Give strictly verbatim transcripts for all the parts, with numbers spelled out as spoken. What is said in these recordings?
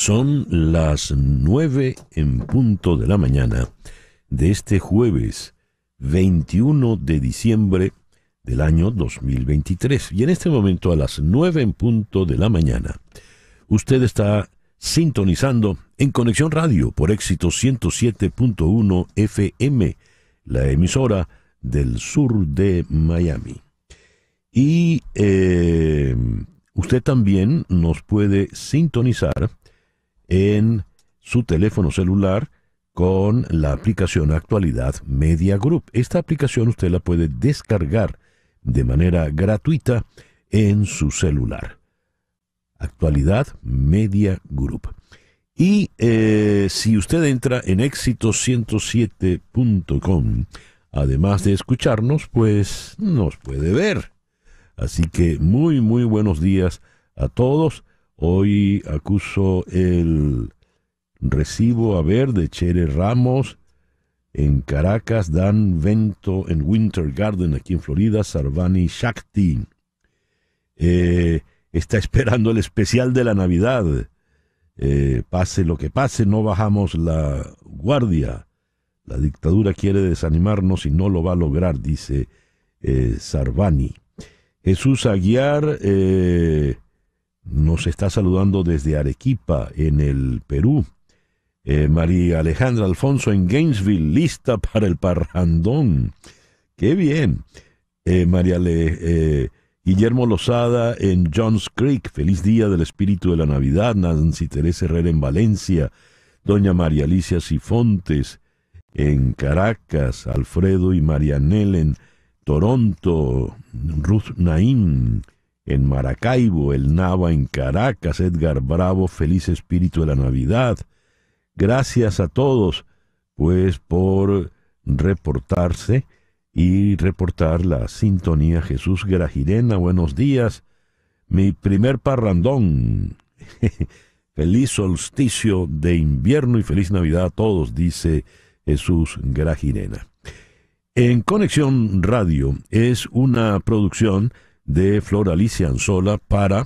Son las nueve en punto de la mañana de este jueves veintiuno de diciembre del año dos mil veintitrés. Y en este momento, a las nueve en punto de la mañana, usted está sintonizando en Conexión Radio por Éxito ciento siete punto uno F M, la emisora del sur de Miami. Y eh, usted también nos puede sintonizar en su teléfono celular con la aplicación Actualidad Media Group. Esta aplicación usted la puede descargar de manera gratuita en su celular. Actualidad Media Group. Y eh, si usted entra en éxito ciento siete punto com, además de escucharnos, pues nos puede ver. Así que muy, muy buenos días a todos. Hoy acuso el recibo a ver de Chere Ramos en Caracas, Dan Vento en Winter Garden aquí en Florida, Sarvani Shakti. Eh, está esperando el especial de la Navidad. Eh, pase lo que pase, no bajamos la guardia. La dictadura quiere desanimarnos y no lo va a lograr, dice eh, Sarvani. Jesús Aguiar eh, nos está saludando desde Arequipa, en el Perú. Eh, María Alejandra Alfonso en Gainesville, lista para el parrandón. ¡Qué bien! Eh, María Le, eh, Guillermo Lozada en Johns Creek, feliz día del espíritu de la Navidad. Nancy Teresa Herrera en Valencia. Doña María Alicia Sifontes en Caracas. Alfredo y Marianel en Toronto. Ruth Naim en Maracaibo, el Nava en Caracas, Edgar Bravo, feliz espíritu de la Navidad. Gracias a todos, pues, por reportarse y reportar la sintonía. Jesús Grajirena, buenos días. Mi primer parrandón. Feliz solsticio de invierno y feliz Navidad a todos, dice Jesús Grajirena. En Conexión Radio es una producción de Flor Alicia Anzola para...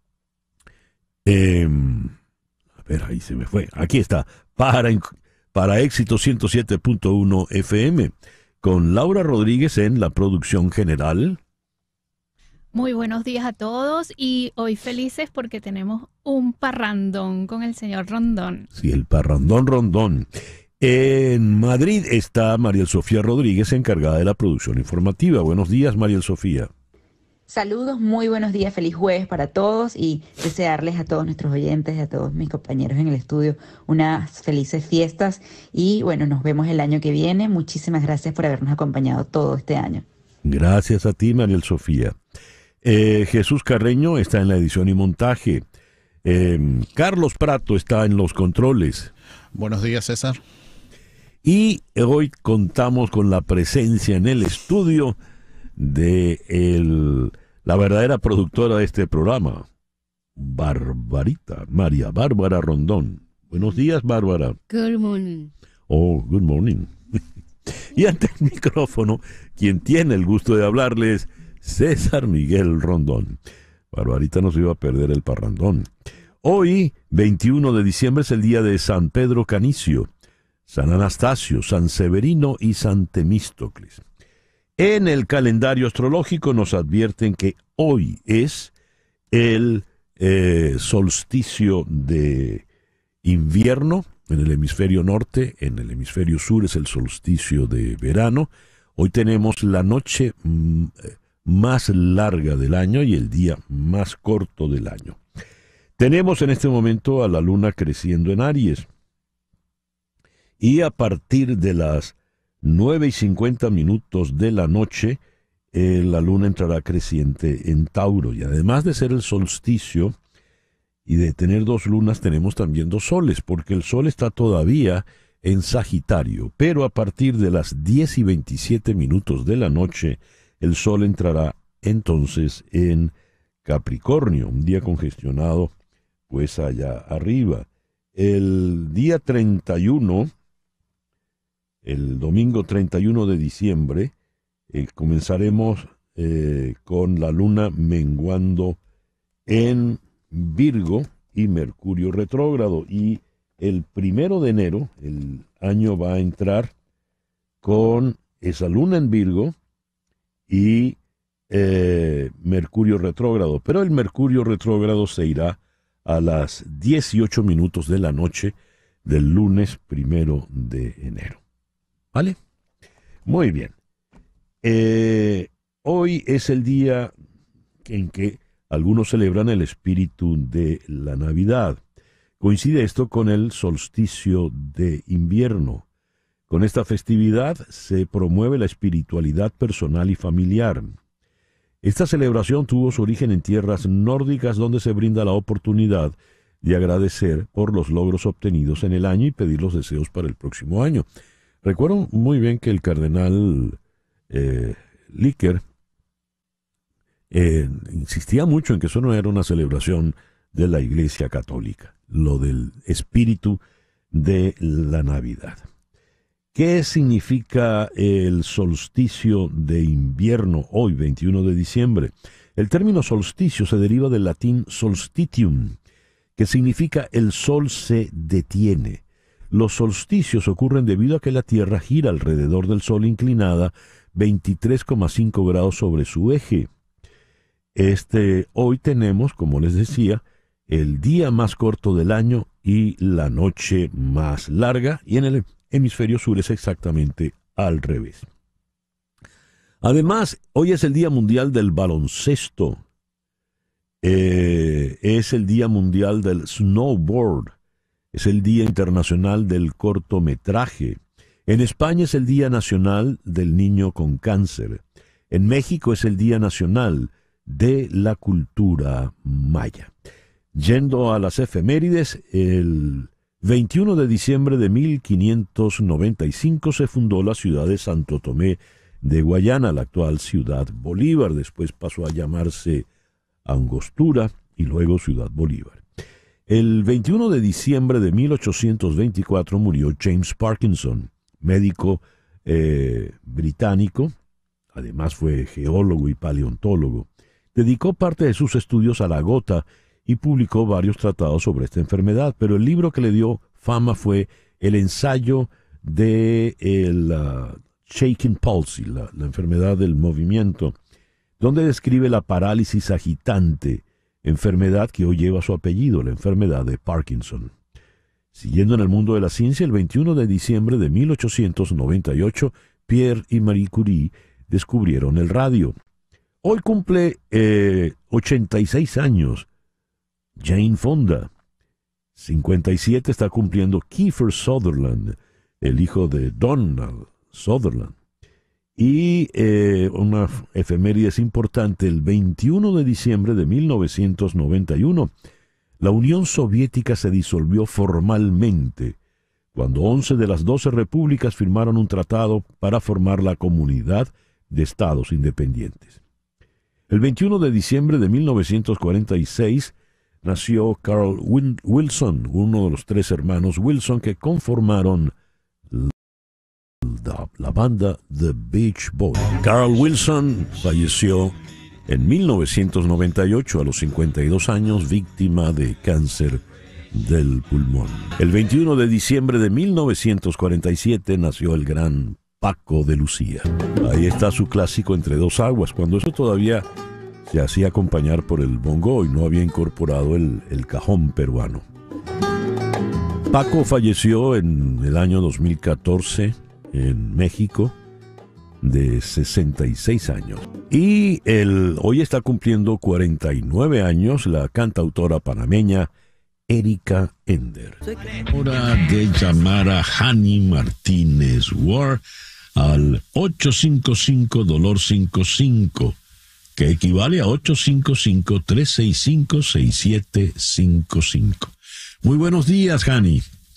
Eh, a ver, ahí se me fue. Aquí está. Para, para Éxito ciento siete punto uno F M. Con Laura Rodríguez en la producción general. Muy buenos días a todos y hoy felices porque tenemos un parrandón con el señor Rondón. Sí, el parrandón Rondón. En Madrid está Mariel Sofía Rodríguez, encargada de la producción informativa. Buenos días, Mariel Sofía. Saludos, muy buenos días, feliz jueves para todos y desearles a todos nuestros oyentes y a todos mis compañeros en el estudio unas felices fiestas y bueno, nos vemos el año que viene. Muchísimas gracias por habernos acompañado todo este año. Gracias a ti, Mariel Sofía. Eh, Jesús Carreño está en la edición y montaje. Eh, Carlos Prato está en los controles. Buenos días, César. Y hoy contamos con la presencia en el estudio de el, la verdadera productora de este programa, Barbarita, María Bárbara Rondón. Buenos días, Bárbara. Good morning. Oh, good morning. Y ante el micrófono, quien tiene el gusto de hablarles, César Miguel Rondón. Barbarita nos iba a perder el parrandón. Hoy, veintiuno de diciembre, es el día de San Pedro Canicio, San Anastasio, San Severino y San Temístocles. En el calendario astrológico nos advierten que hoy es el eh, solsticio de invierno en el hemisferio norte, en el hemisferio sur es el solsticio de verano. Hoy tenemos la noche mm, más larga del año y el día más corto del año. Tenemos en este momento a la luna creciendo en Aries. Y a partir de las nueve y cincuenta minutos de la noche, eh, la luna entrará creciente en Tauro. Y además de ser el solsticio y de tener dos lunas, tenemos también dos soles, porque el sol está todavía en Sagitario. Pero a partir de las diez y veintisiete minutos de la noche, el sol entrará entonces en Capricornio, un día congestionado pues allá arriba. El día treinta y uno, el domingo treinta y uno de diciembre, eh, comenzaremos eh, con la luna menguando en Virgo y Mercurio retrógrado. Y el primero de enero, el año va a entrar con esa luna en Virgo y eh, Mercurio retrógrado. Pero el Mercurio retrógrado se irá a las dieciocho minutos de la noche del lunes primero de enero. ¿Vale? Muy bien. Eh, hoy es el día en que algunos celebran el espíritu de la Navidad. Coincide esto con el solsticio de invierno. Con esta festividad se promueve la espiritualidad personal y familiar. Esta celebración tuvo su origen en tierras nórdicas, donde se brinda la oportunidad de agradecer por los logros obtenidos en el año y pedir los deseos para el próximo año. Recuerdo muy bien que el cardenal eh, Licker eh, insistía mucho en que eso no era una celebración de la Iglesia Católica, lo del espíritu de la Navidad. ¿Qué significa el solsticio de invierno hoy, veintiuno de diciembre? El término solsticio se deriva del latín solstitium, que significa el sol se detiene. Los solsticios ocurren debido a que la Tierra gira alrededor del Sol inclinada veintitrés coma cinco grados sobre su eje. Este, hoy tenemos, como les decía, el día más corto del año y la noche más larga, y en el hemisferio sur es exactamente al revés. Además, hoy es el Día Mundial del Baloncesto. Eh, es el Día Mundial del Snowboard. Es el Día Internacional del Cortometraje. En España es el Día Nacional del Niño con Cáncer. En México es el Día Nacional de la Cultura Maya. Yendo a las efemérides, el veintiuno de diciembre de mil quinientos noventa y cinco se fundó la ciudad de Santo Tomé de Guayana, la actual ciudad Bolívar. Después pasó a llamarse Angostura y luego Ciudad Bolívar. El veintiuno de diciembre de mil ochocientos veinticuatro murió James Parkinson, médico eh, británico. Además fue geólogo y paleontólogo. Dedicó parte de sus estudios a la gota y publicó varios tratados sobre esta enfermedad, pero el libro que le dio fama fue el ensayo de el uh, shaking palsy, la, la enfermedad del movimiento, donde describe la parálisis agitante, enfermedad que hoy lleva su apellido, la enfermedad de Parkinson. Siguiendo en el mundo de la ciencia, el veintiuno de diciembre de mil ochocientos noventa y ocho, Pierre y Marie Curie descubrieron el radio. Hoy cumple eh, ochenta y seis años Jane Fonda. cincuenta y siete está cumpliendo Kiefer Sutherland, el hijo de Donald Sutherland. Y eh, una efeméride importante, el veintiuno de diciembre de mil novecientos noventa y uno, la Unión Soviética se disolvió formalmente cuando once de las doce repúblicas firmaron un tratado para formar la Comunidad de Estados Independientes. El veintiuno de diciembre de mil novecientos cuarenta y seis nació Carl Wilson, uno de los tres hermanos Wilson que conformaron la, la banda The Beach Boys. Carl Wilson falleció en mil novecientos noventa y ocho a los cincuenta y dos años, víctima de cáncer del pulmón. El veintiuno de diciembre de mil novecientos cuarenta y siete nació el gran Paco de Lucía. Ahí está su clásico Entre dos aguas, cuando eso todavía se hacía acompañar por el bongo y no había incorporado el, el cajón peruano. Paco falleció en el año dos mil catorce en México, de sesenta y seis años. Y el, hoy está cumpliendo cuarenta y nueve años la cantautora panameña Erika Ender. Hora de llamar a Hani Martínez Ward al ocho cinco cinco dolor cincuenta y cinco, que equivale a ocho cinco cinco, tres seis cinco, seis siete cinco cinco. Muy buenos días, Hani.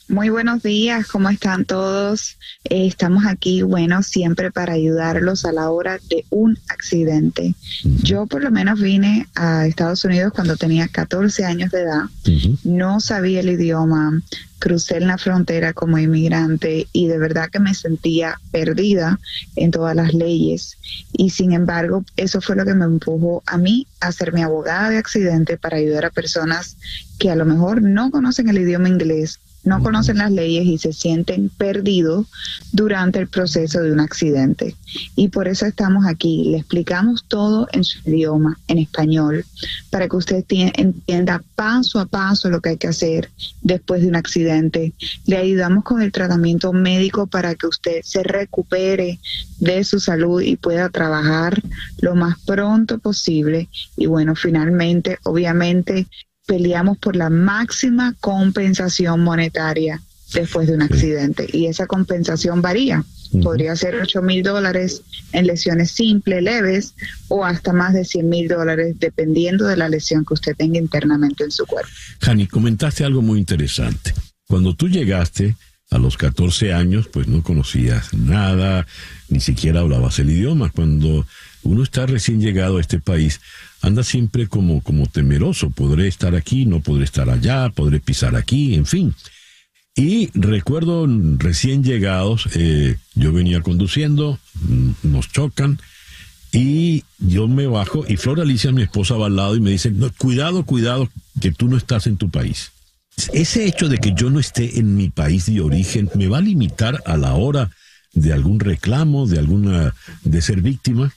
Muy buenos días, ¿cómo están todos? Eh, estamos aquí, bueno, siempre para ayudarlos a la hora de un accidente. Uh-huh. Yo por lo menos vine a Estados Unidos cuando tenía catorce años de edad, uh-huh. no sabía el idioma, crucé en la frontera como inmigrante y de verdad que me sentía perdida en todas las leyes. Y sin embargo, eso fue lo que me empujó a mí a ser mi abogada de accidente para ayudar a personas que a lo mejor no conocen el idioma inglés, no conocen las leyes y se sienten perdidos durante el proceso de un accidente. Y por eso estamos aquí. Le explicamos todo en su idioma, en español, para que usted entienda paso a paso lo que hay que hacer después de un accidente. Le ayudamos con el tratamiento médico para que usted se recupere de su salud y pueda trabajar lo más pronto posible. Y bueno, finalmente, obviamente, peleamos por la máxima compensación monetaria después de un accidente. Y esa compensación varía. Uh-huh. Podría ser ocho mil dólares en lesiones simples, leves, o hasta más de cien mil dólares, dependiendo de la lesión que usted tenga internamente en su cuerpo. Jani, comentaste algo muy interesante. Cuando tú llegaste a los catorce años, pues no conocías nada, ni siquiera hablabas el idioma. Cuando uno está recién llegado a este país, anda siempre como, como temeroso. Podré estar aquí, no podré estar allá, podré pisar aquí, en fin. Y recuerdo recién llegados, eh, yo venía conduciendo, nos chocan, y yo me bajo, y Flor Alicia, mi esposa, va al lado y me dice, no, cuidado, cuidado, que tú no estás en tu país. Ese hecho de que yo no esté en mi país de origen, ¿me va a limitar a la hora de algún reclamo, de alguna, de ser víctima?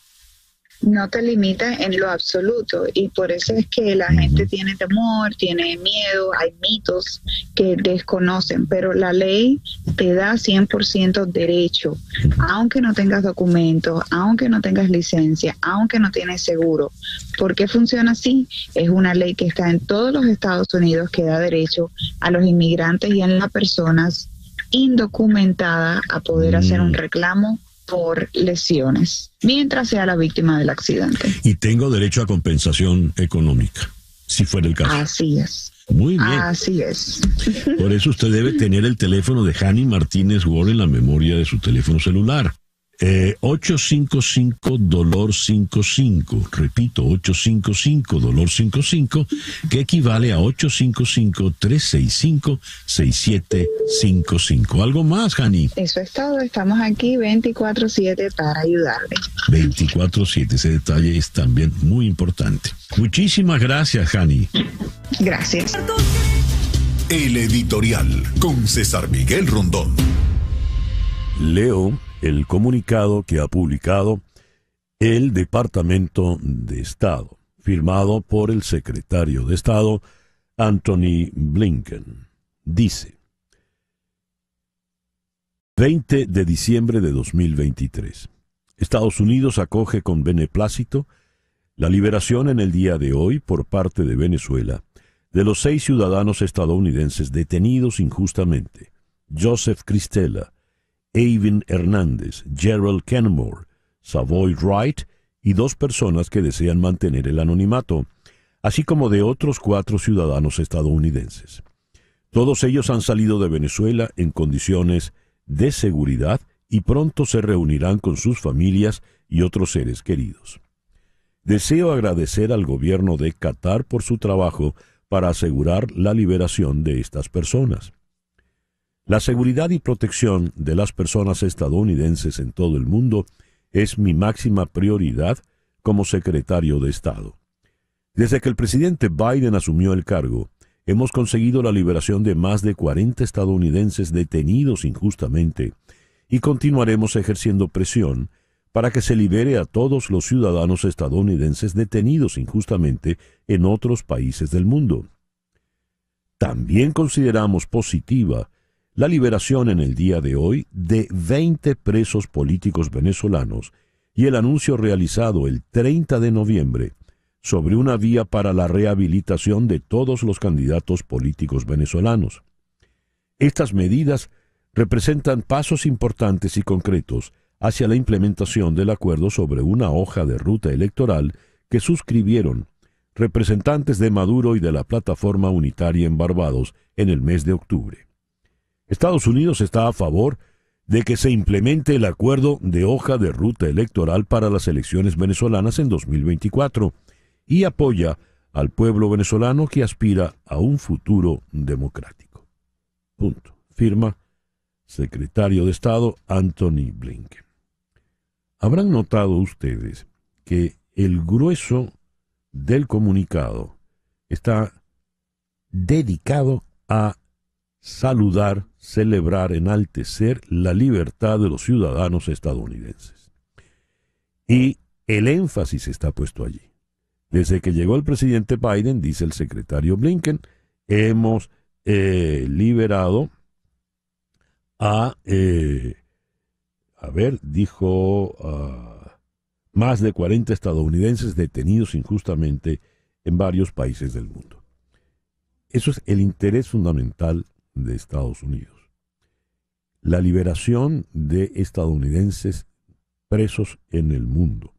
No te limita en lo absoluto, y por eso es que la uh-huh. gente tiene temor, tiene miedo, hay mitos que desconocen, pero la ley te da cien por ciento derecho, uh-huh. aunque no tengas documentos, aunque no tengas licencia, aunque no tienes seguro. ¿Por qué funciona así? Es una ley que está en todos los Estados Unidos que da derecho a los inmigrantes y a las personas indocumentadas a poder uh-huh. hacer un reclamo por lesiones, mientras sea la víctima del accidente. Y tengo derecho a compensación económica, si fuera el caso. Así es. Muy bien. Así es. Por eso usted debe tener el teléfono de Jani Martínez Ward en la memoria de su teléfono celular. Eh, ocho cinco cinco dolor cincuenta y cinco, repito, ocho cinco cinco dolor cincuenta y cinco, que equivale a ocho cinco cinco, tres seis cinco, seis siete cinco cinco. ¿Algo más, Jani? Eso es todo, estamos aquí veinticuatro siete para ayudarle. veinticuatro siete, ese detalle es también muy importante. Muchísimas gracias, Jani. Gracias. El editorial con César Miguel Rondón. Leo el comunicado que ha publicado el Departamento de Estado, firmado por el secretario de Estado, Anthony Blinken. Dice: veinte de diciembre de dos mil veintitrés. Estados Unidos acoge con beneplácito la liberación en el día de hoy por parte de Venezuela de los seis ciudadanos estadounidenses detenidos injustamente: Joseph Cristela, Eivin Hernández, Gerald Kenmore, Savoy Wright y dos personas que desean mantener el anonimato, así como de otros cuatro ciudadanos estadounidenses. Todos ellos han salido de Venezuela en condiciones de seguridad y pronto se reunirán con sus familias y otros seres queridos. Deseo agradecer al gobierno de Qatar por su trabajo para asegurar la liberación de estas personas. La seguridad y protección de las personas estadounidenses en todo el mundo es mi máxima prioridad como secretario de Estado. Desde que el presidente Biden asumió el cargo, hemos conseguido la liberación de más de cuarenta estadounidenses detenidos injustamente y continuaremos ejerciendo presión para que se libere a todos los ciudadanos estadounidenses detenidos injustamente en otros países del mundo. También consideramos positiva la liberación en el día de hoy de veinte presos políticos venezolanos y el anuncio realizado el treinta de noviembre sobre una vía para la rehabilitación de todos los candidatos políticos venezolanos. Estas medidas representan pasos importantes y concretos hacia la implementación del acuerdo sobre una hoja de ruta electoral que suscribieron representantes de Maduro y de la Plataforma Unitaria en Barbados en el mes de octubre. Estados Unidos está a favor de que se implemente el acuerdo de hoja de ruta electoral para las elecciones venezolanas en dos mil veinticuatro y apoya al pueblo venezolano que aspira a un futuro democrático. Punto. Firma secretario de Estado Antony Blinken. Habrán notado ustedes que el grueso del comunicado está dedicado a saludar, celebrar, enaltecer la libertad de los ciudadanos estadounidenses. Y el énfasis está puesto allí. Desde que llegó el presidente Biden, dice el secretario Blinken, hemos eh, liberado a, eh, a ver, dijo, uh, más de cuarenta estadounidenses detenidos injustamente en varios países del mundo. Eso es el interés fundamental de Estados Unidos. La liberación de estadounidenses presos en el mundo.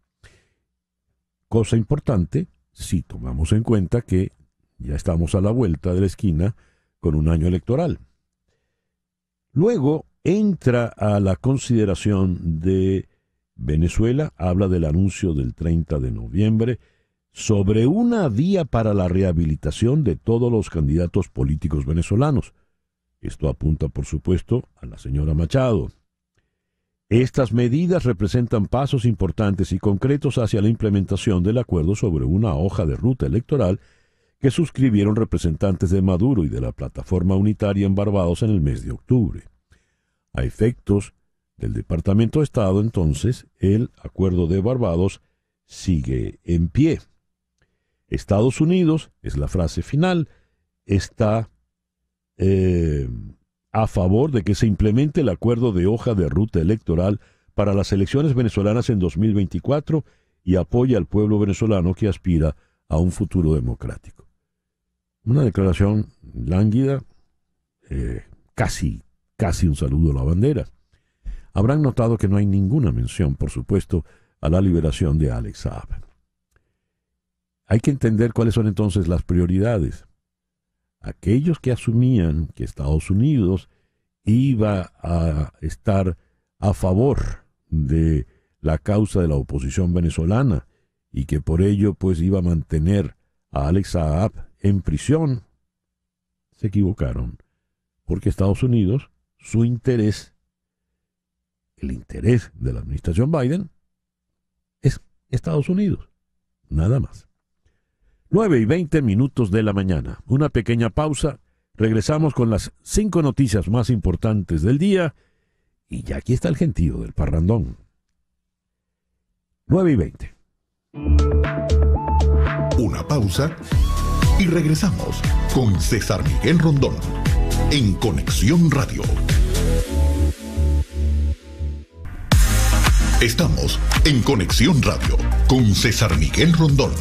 Cosa importante si tomamos en cuenta que ya estamos a la vuelta de la esquina con un año electoral. Luego entra a la consideración de Venezuela, habla del anuncio del treinta de noviembre sobre una vía para la rehabilitación de todos los candidatos políticos venezolanos. Esto apunta, por supuesto, a la señora Machado. Estas medidas representan pasos importantes y concretos hacia la implementación del acuerdo sobre una hoja de ruta electoral que suscribieron representantes de Maduro y de la plataforma unitaria en Barbados en el mes de octubre. A efectos del Departamento de Estado, entonces, el acuerdo de Barbados sigue en pie. Estados Unidos, es la frase final, está eh, a favor de que se implemente el acuerdo de hoja de ruta electoral para las elecciones venezolanas en dos mil veinticuatro y apoya al pueblo venezolano que aspira a un futuro democrático. Una declaración lánguida, eh, casi, casi un saludo a la bandera. Habrán notado que no hay ninguna mención, por supuesto, a la liberación de Alex Saab. Hay que entender cuáles son entonces las prioridades. Aquellos que asumían que Estados Unidos iba a estar a favor de la causa de la oposición venezolana y que por ello pues iba a mantener a Alex Saab en prisión, se equivocaron, porque Estados Unidos, su interés, el interés de la administración Biden, es Estados Unidos, nada más. nueve y veinte minutos de la mañana. Una pequeña pausa. Regresamos con las cinco noticias más importantes del día. Y ya aquí está el gentío del parrandón. nueve y veinte. Una pausa y regresamos con César Miguel Rondón en Conexión Radio. Estamos en Conexión Radio con César Miguel Rondón.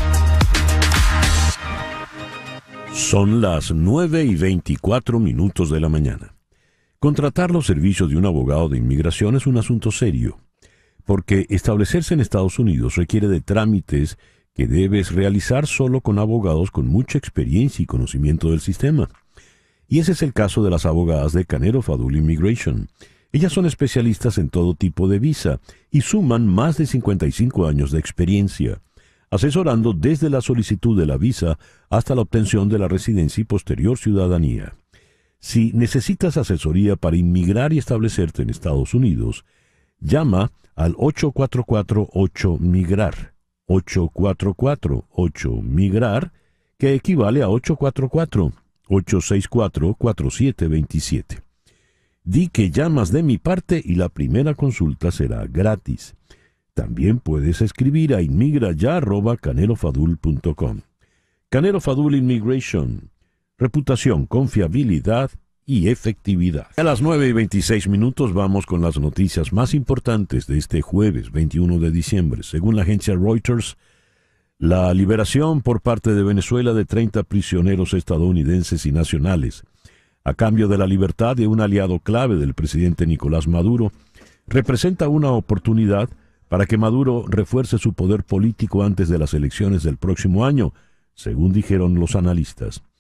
Son las nueve y veinticuatro minutos de la mañana. Contratar los servicios de un abogado de inmigración es un asunto serio, porque establecerse en Estados Unidos requiere de trámites que debes realizar solo con abogados con mucha experiencia y conocimiento del sistema. Y ese es el caso de las abogadas de Canero Fadul Immigration. Ellas son especialistas en todo tipo de visa y suman más de cincuenta y cinco años de experiencia, asesorando desde la solicitud de la visa hasta la obtención de la residencia y posterior ciudadanía. Si necesitas asesoría para inmigrar y establecerte en Estados Unidos, llama al ocho cuatro cuatro ocho migrar, ocho cuatro cuatro ocho migrar, que equivale a ocho cuatro cuatro ocho seis cuatro cuatro siete dos siete. Di que llamas de mi parte y la primera consulta será gratis. También puedes escribir a inmigraya arroba canerofadul punto com. Canero Fadul Immigration. Reputación, confiabilidad y efectividad. A las nueve y veintiséis minutos vamos con las noticias más importantes de este jueves veintiuno de diciembre. Según la agencia Reuters, la liberación por parte de Venezuela de treinta prisioneros estadounidenses y nacionales, a cambio de la libertad de un aliado clave del presidente Nicolás Maduro, representa una oportunidad para que Maduro refuerce su poder político antes de las elecciones del próximo año, según dijeron los analistas.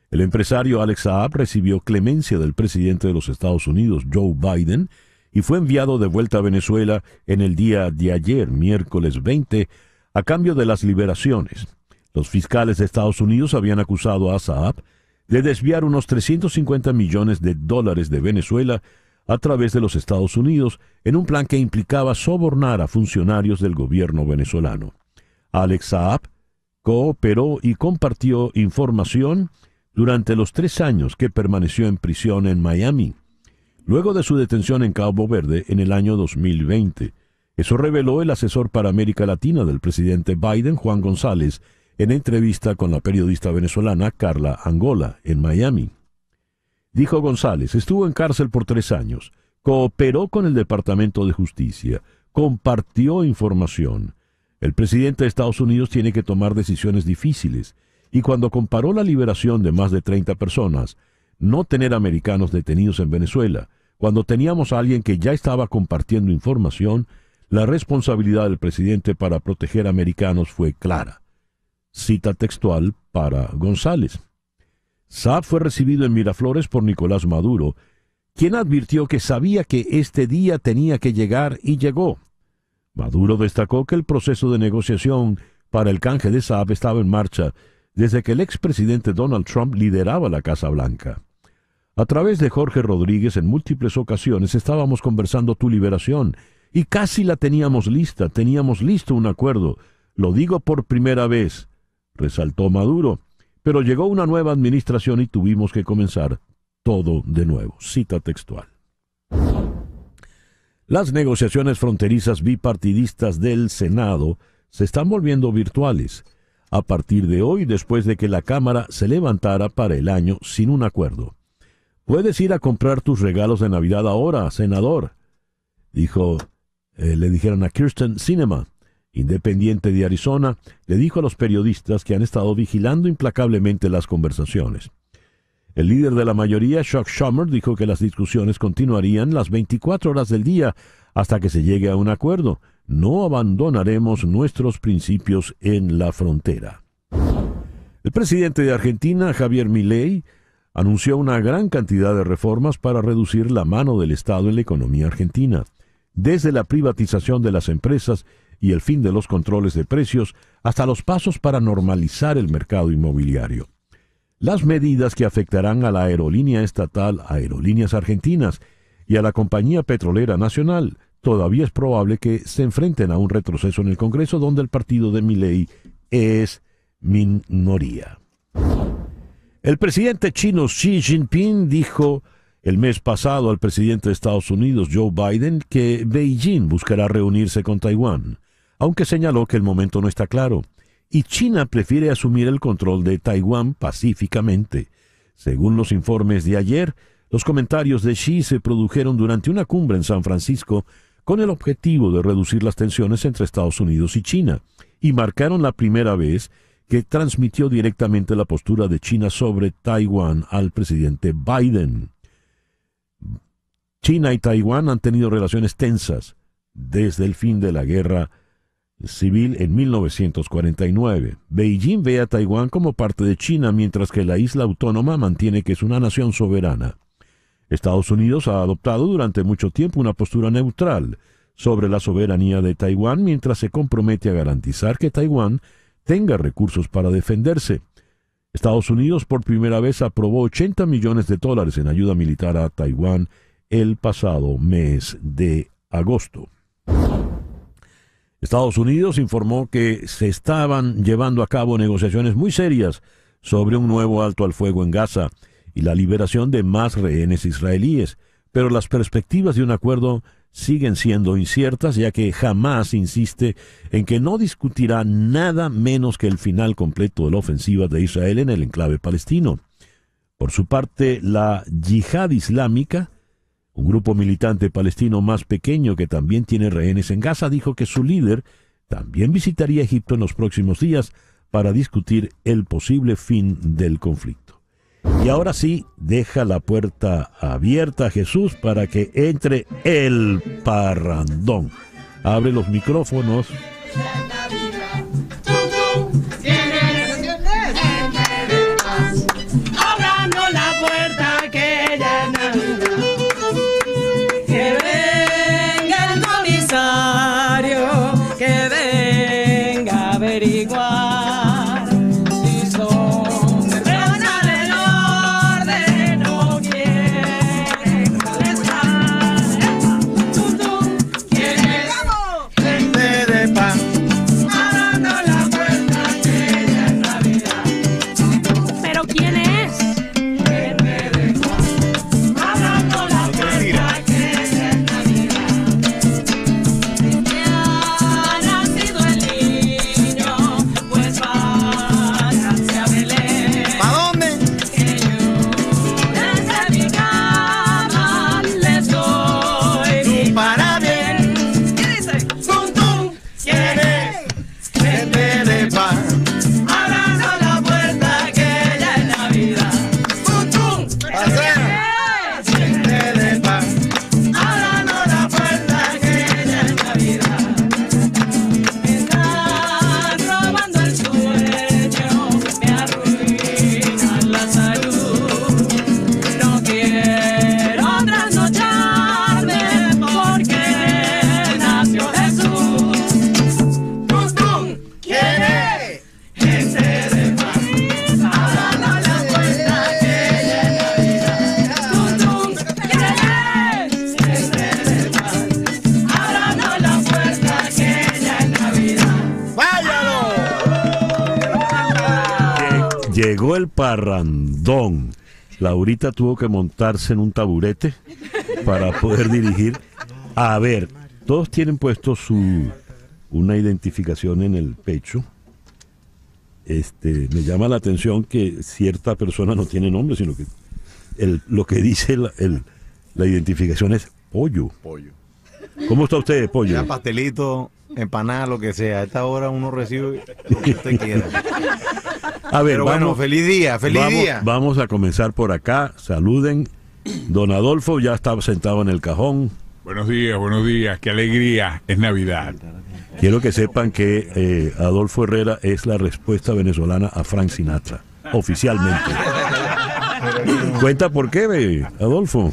El empresario Alex Saab recibió clemencia del presidente de los Estados Unidos, Joe Biden, y fue enviado de vuelta a Venezuela en el día de ayer, miércoles veinte, a cambio de las liberaciones. Los fiscales de Estados Unidos habían acusado a Saab de desviar unos trescientos cincuenta millones de dólares de Venezuela a través de los Estados Unidos en un plan que implicaba sobornar a funcionarios del gobierno venezolano. Alex Saab cooperó y compartió información durante los tres años que permaneció en prisión en Miami, luego de su detención en Cabo Verde en el año dos mil veinte. Eso reveló el asesor para América Latina del presidente Biden, Juan González, en entrevista con la periodista venezolana Carla Angola, en Miami. Dijo González, estuvo en cárcel por tres años, cooperó con el Departamento de Justicia, compartió información. El presidente de Estados Unidos tiene que tomar decisiones difíciles, y cuando comparó la liberación de más de treinta personas, no tener americanos detenidos en Venezuela, cuando teníamos a alguien que ya estaba compartiendo información, la responsabilidad del presidente para proteger a americanos fue clara. Cita textual para González. Saab fue recibido en Miraflores por Nicolás Maduro, quien advirtió que sabía que este día tenía que llegar y llegó. Maduro destacó que el proceso de negociación para el canje de Saab estaba en marcha desde que el expresidente Donald Trump lideraba la Casa Blanca. A través de Jorge Rodríguez en múltiples ocasiones estábamos conversando tu liberación y casi la teníamos lista, teníamos listo un acuerdo. Lo digo por primera vez, resaltó Maduro, pero llegó una nueva administración y tuvimos que comenzar todo de nuevo. Cita textual. Las negociaciones fronterizas bipartidistas del Senado se están volviendo virtuales a partir de hoy, después de que la Cámara se levantara para el año sin un acuerdo. Puedes ir a comprar tus regalos de Navidad ahora, senador, dijo, eh, le dijeron a Kirsten Sinema, independiente de Arizona, le dijo a los periodistas que han estado vigilando implacablemente las conversaciones. El líder de la mayoría, Chuck Schumer, dijo que las discusiones continuarían las veinticuatro horas del día hasta que se llegue a un acuerdo. No abandonaremos nuestros principios en la frontera. El presidente de Argentina, Javier Milei, anunció una gran cantidad de reformas para reducir la mano del Estado en la economía argentina, desde la privatización de las empresas y el fin de los controles de precios hasta los pasos para normalizar el mercado inmobiliario. Las medidas que afectarán a la aerolínea estatal Aerolíneas Argentinas y a la compañía petrolera nacional, todavía es probable que se enfrenten a un retroceso en el Congreso, donde el partido de Milei es minoría. El presidente chino Xi Jinping dijo el mes pasado al presidente de Estados Unidos, Joe Biden, que Beijing buscará reunirse con Taiwán, aunque señaló que el momento no está claro, y China prefiere asumir el control de Taiwán pacíficamente. Según los informes de ayer, los comentarios de Xi se produjeron durante una cumbre en San Francisco con el objetivo de reducir las tensiones entre Estados Unidos y China, y marcaron la primera vez que transmitió directamente la postura de China sobre Taiwán al presidente Biden. China y Taiwán han tenido relaciones tensas desde el fin de la guerra civil en mil novecientos cuarenta y nueve. Beijing ve a Taiwán como parte de China, mientras que la isla autónoma mantiene que es una nación soberana. Estados Unidos ha adoptado durante mucho tiempo una postura neutral sobre la soberanía de Taiwán, mientras se compromete a garantizar que Taiwán tenga recursos para defenderse. Estados Unidos por primera vez aprobó ochenta millones de dólares en ayuda militar a Taiwán el pasado mes de agosto. Estados Unidos informó que se estaban llevando a cabo negociaciones muy serias sobre un nuevo alto al fuego en Gaza y la liberación de más rehenes israelíes, pero las perspectivas de un acuerdo siguen siendo inciertas, ya que Hamás insiste en que no discutirá nada menos que el final completo de la ofensiva de Israel en el enclave palestino. Por su parte, la Yihad Islámica, un grupo militante palestino más pequeño que también tiene rehenes en Gaza, dijo que su líder también visitaría Egipto en los próximos días para discutir el posible fin del conflicto. Y ahora sí, deja la puerta abierta a Jesús para que entre el parrandón. Abre los micrófonos. Ahora Llegó el parrandón. Laurita tuvo que montarse en un taburete para poder dirigir. A ver, todos tienen puesto su una identificación en el pecho. Este, me llama la atención que cierta persona no tiene nombre, sino que el, lo que dice la, el, la identificación es pollo. Pollo. ¿Cómo está usted, pollo? Ya pastelito, empanada, lo que sea. A esta hora uno recibe lo que usted quiera. A ver, Pero vamos, bueno, feliz día, feliz vamos, día. Vamos a comenzar por acá. Saluden. Don Adolfo ya está sentado en el cajón. Buenos días, buenos días. Qué alegría. Es Navidad. Quiero que sepan que eh, Adolfo Herrera es la respuesta venezolana a Frank Sinatra, oficialmente. Cuenta por qué, ve, Adolfo.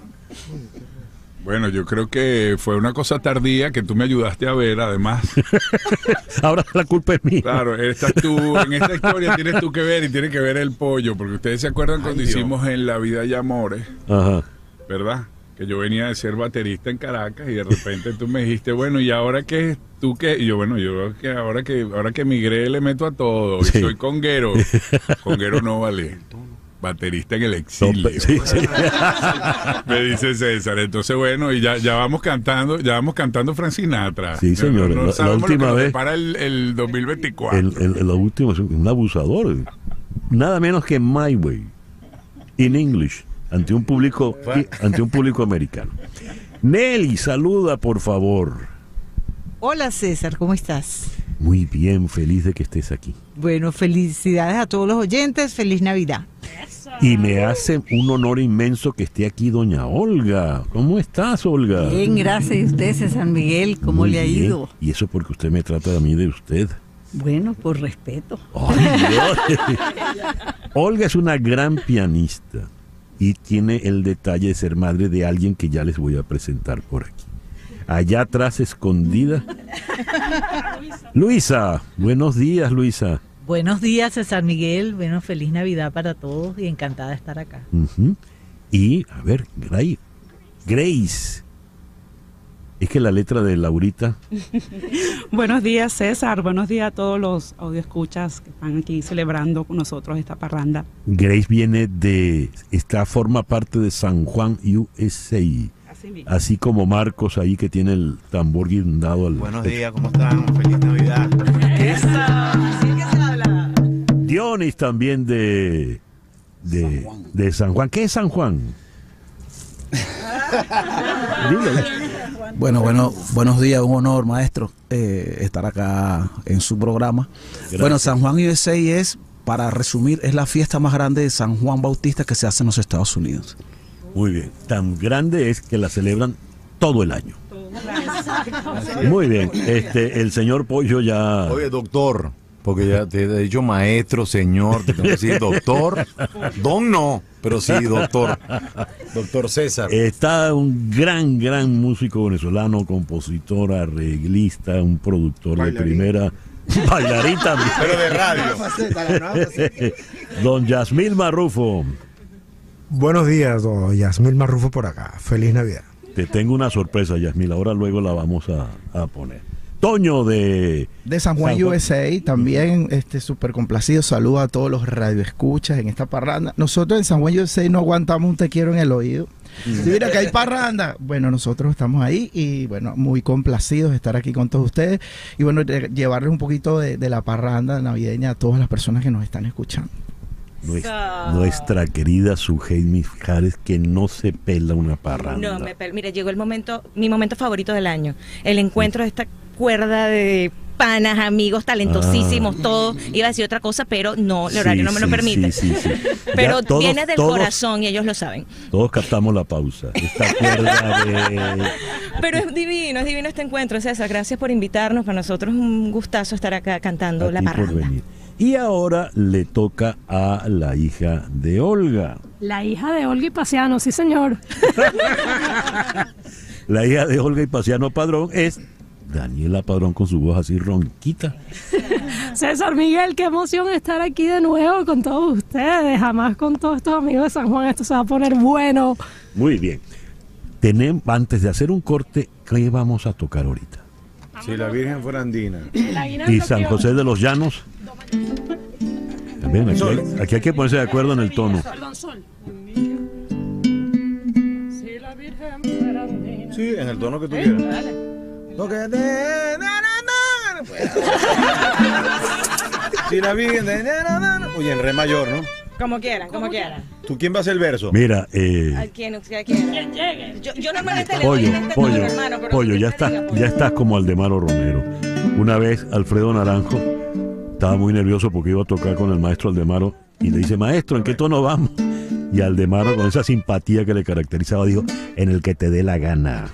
Bueno, yo creo que fue una cosa tardía que tú me ayudaste a ver, además. Ahora la culpa es mía. Claro, estás tú, en esta historia tienes tú que ver y tienes que ver el pollo, porque ustedes se acuerdan cuando Ay, hicimos En la vida hay amores, Ajá. ¿verdad? Que yo venía de ser baterista en Caracas y de repente tú me dijiste, bueno, ¿y ahora qué? ¿Tú qué? Y yo, bueno, yo que ahora que ahora que migré le meto a todo y sí. Soy conguero. Conguero no vale. Baterista en el exilio. Sí, sí. Me dice César. Entonces, bueno, y ya, ya vamos cantando, ya vamos cantando Frank Sinatra. Sí, señor. No, no la, la última vez. Para el, el dos mil veinticuatro. El, el, el, último es un abusador. Nada menos que My Way. In English. Ante un público, ante un público americano. Nelly, saluda, por favor. Hola, César, ¿cómo estás? Muy bien, feliz de que estés aquí. Bueno, felicidades a todos los oyentes, feliz Navidad. Y me hace un honor inmenso que esté aquí doña Olga. ¿Cómo estás, Olga? Bien, gracias. ¿Y usted, César Miguel? ¿Cómo Muy le ha bien. ido? Y eso porque usted me trata a mí de usted. Bueno, por respeto. Ay, Dios. Olga es una gran pianista y tiene el detalle de ser madre de alguien que ya les voy a presentar por aquí. Allá atrás, escondida. Luisa, buenos días, Luisa. Buenos días, César Miguel. Bueno, feliz Navidad para todos y encantada de estar acá. Uh-huh. Y, a ver, Grace. Grace. Es que la letra de Laurita. Buenos días, César. Buenos días a todos los audioescuchas que están aquí celebrando con nosotros esta parranda. Grace viene de, está, forma parte de San Juan, U S A. Así, Así como Marcos ahí que tiene el tambor guindado al... Buenos días, ¿cómo están? Feliz Navidad. Eso, así que se habla. Dionis también de, de, San Juan. de San Juan. ¿Qué es San Juan? Bueno, bueno, buenos días, un honor, maestro, eh, estar acá en su programa. Gracias. Bueno, San Juan U S A es, para resumir, es la fiesta más grande de San Juan Bautista que se hace en los Estados Unidos. Muy bien, tan grande es que la celebran todo el año. Muy bien, este, el señor Pollo ya... Oye, doctor, porque ya te he dicho maestro, señor, te tengo que decir doctor, don no, pero sí doctor, doctor César. Está un gran, gran músico venezolano, compositor, arreglista, un productor Bailarín. de primera, bailarín también. Pero de radio. Don Yasmil Marrufo. Buenos días, don Yasmil Marrufo por acá. Feliz Navidad. Te tengo una sorpresa, Yasmil. Ahora luego la vamos a, a poner. Toño de... De San Juan, San Juan. U S A, también este súper complacido. Saludo a todos los radioescuchas en esta parranda. Nosotros en San Juan U S A no aguantamos un te quiero en el oído. Si mira que hay parranda, bueno, nosotros estamos ahí y bueno, muy complacidos de estar aquí con todos ustedes y bueno, llevarles un poquito de, de la parranda navideña a todas las personas que nos están escuchando. Nuestra, nuestra querida Sujei Mijares, que no se pela una parranda. No, me pel mire, llegó el momento, mi momento favorito del año, el encuentro de esta cuerda de panas, amigos, talentosísimos, ah. todos. Iba a decir otra cosa, pero no, el horario sí, no me lo sí, permite. Sí, sí, sí. Pero ya, todos, viene del todos, corazón y ellos lo saben. Todos captamos la pausa. Esta cuerda de... Pero es divino, es divino este encuentro, César. Gracias por invitarnos. Para nosotros es un gustazo estar acá cantando a la parranda. Y ahora le toca a la hija de Olga. La hija de Olga y Paciano, sí señor. La hija de Olga y Paciano Padrón es Daniela Padrón con su voz así ronquita. César Miguel, qué emoción estar aquí de nuevo con todos ustedes, jamás con todos estos amigos de San Juan, esto se va a poner bueno. Muy bien. Tenemos, antes de hacer un corte, ¿qué vamos a tocar ahorita? Si la Virgen fuera andina. ¿Y San José de los Llanos? Ven, aquí, aquí hay que ponerse de acuerdo en el tono. Sí, en el tono que tú quieras. No, que de- Si la Virgen de... Oye, en re mayor, ¿no? Como quieran, como quieran. ¿Tú quién va a hacer el verso? Mira, eh, A quien usted quiera. Yo, yo normalmente le doy pollo, en este pollo, tono, hermano, pero pollo, usted ya me estás, diga, ya estás como Aldemaro Romero. Una vez Alfredo Naranjo estaba muy nervioso porque iba a tocar con el maestro Aldemaro y le dice, maestro, ¿en qué tono vamos? Y Aldemaro, con esa simpatía que le caracterizaba, dijo, en el que te dé la gana.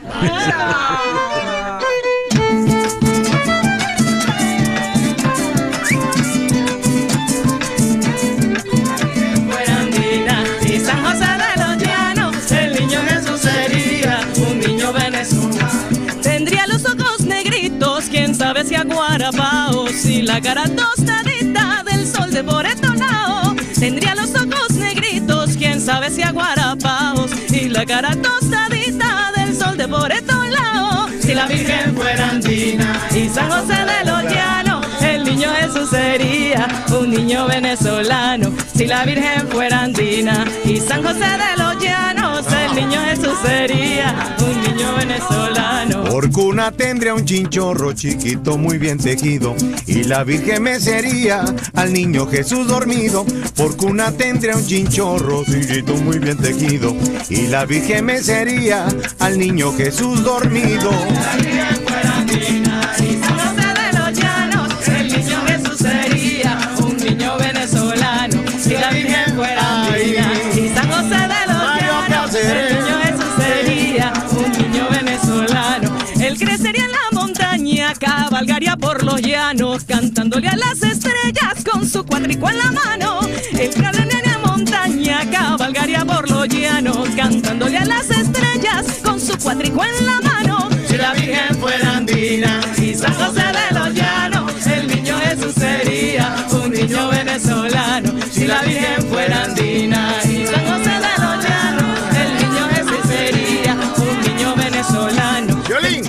Fuera andina y San José de los Llanos, el niño Jesús sería un niño venezolano. Tendría los ojos negritos, quién sabe si aguarapaos, y la cara tostadita del sol de Boretonao. Tendría los ojos negritos, quién sabe si aguarapaos, y la cara tostadita del sol de Boretonao. Si la Virgen fuera andina Y San José de los Llanos, el niño Jesús sería un niño venezolano. Si la Virgen fuera andina y San José de los Llanos, el niño Jesús sería un niño venezolano. Por cuna tendría un chinchorro chiquito muy bien tejido y la Virgen me sería al niño Jesús dormido. Por cuna tendría un chinchorro chiquito muy bien tejido y la Virgen me sería al niño Jesús dormido. la Virgen fuera andina y San José de los Llanos, el niño Jesús sería un niño venezolano. Si la Virgen fuera andina Y San José de los Llanos, el niño Jesús sería un niño venezolano. Él crecería en la montaña, cabalgaría por los llanos, cantándole a las estrellas con su cuatrico en la mano. Él crecería en la montaña, cabalgaría por los llanos, cantándole a las estrellas con su cuatrico en la mano. Si la Virgen fuera andina y San José de los Llanos, el niño Jesús sería un niño venezolano. Si la Virgen fuera andina y San José de los Llanos, el niño Jesús sería un niño venezolano. Violín.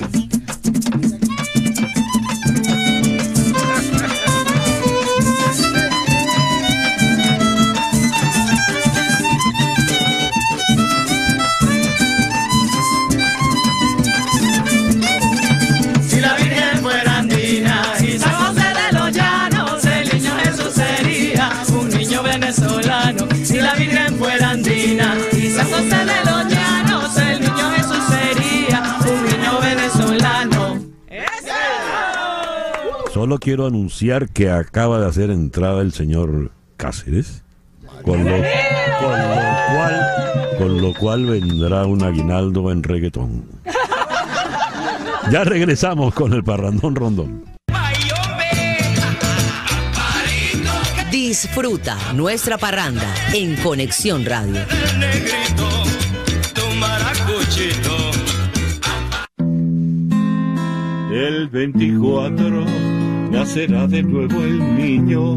Si la Virgen fuera andina y San José de los Llanos, el niño Jesús sería un niño venezolano. Si la Virgen fuera andina y San José de los Llanos, el niño Jesús sería un niño venezolano. Solo quiero anunciar que acaba de hacer entrada el señor Cáceres, con lo, con lo cual, con lo cual vendrá un aguinaldo en reggaetón. Ya regresamos con el Parrandón Rondón. Disfruta nuestra parranda en Conexión Radio. Negrito, tu maracuchito. El veinticuatro nacerá de nuevo el niño,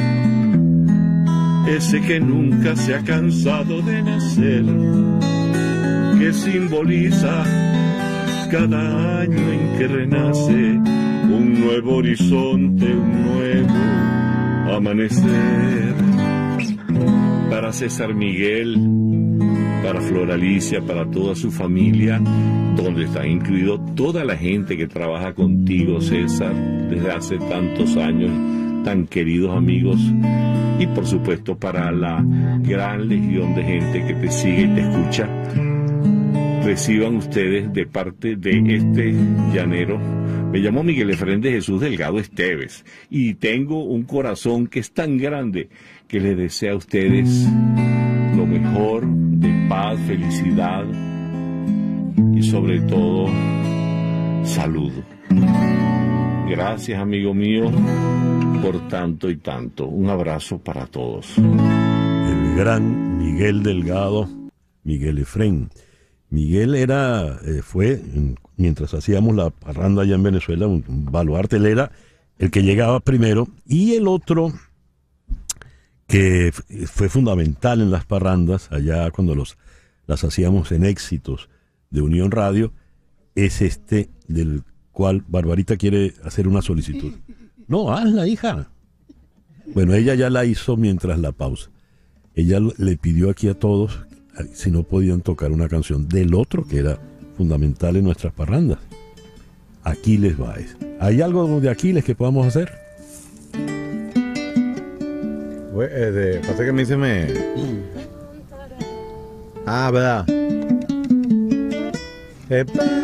ese que nunca se ha cansado de nacer, que simboliza cada año en que renace un nuevo horizonte, un nuevo amanecer. Para César Miguel, para Flor Alicia, para toda su familia, donde está incluido toda la gente que trabaja contigo, César, desde hace tantos años, tan queridos amigos, y por supuesto para la gran legión de gente que te sigue y te escucha. Reciban ustedes de parte de este llanero. Me llamo Miguel Efrén de Jesús Delgado Esteves y tengo un corazón que es tan grande que les desea a ustedes lo mejor de paz, felicidad y sobre todo salud. Gracias, amigo mío, por tanto y tanto. Un abrazo para todos. El gran Miguel Delgado, Miguel Efrén. Miguel era, eh, fue, mientras hacíamos la parranda allá en Venezuela, un, un baluarte, él era el que llegaba primero, y el otro que fue fundamental en las parrandas, allá cuando los, las hacíamos en Éxitos de Unión Radio, es este del cual Barbarita quiere hacer una solicitud. No, hazla, hija. Bueno, ella ya la hizo mientras la pausa. Ella le pidió aquí a todos si no podían tocar una canción del otro que era fundamental en nuestras parrandas. Aquiles Báez. ¿Hay algo de Aquiles que podamos hacer? Pues, eh, de, pasa que a mí se me... Ah, ¿verdad? Eh,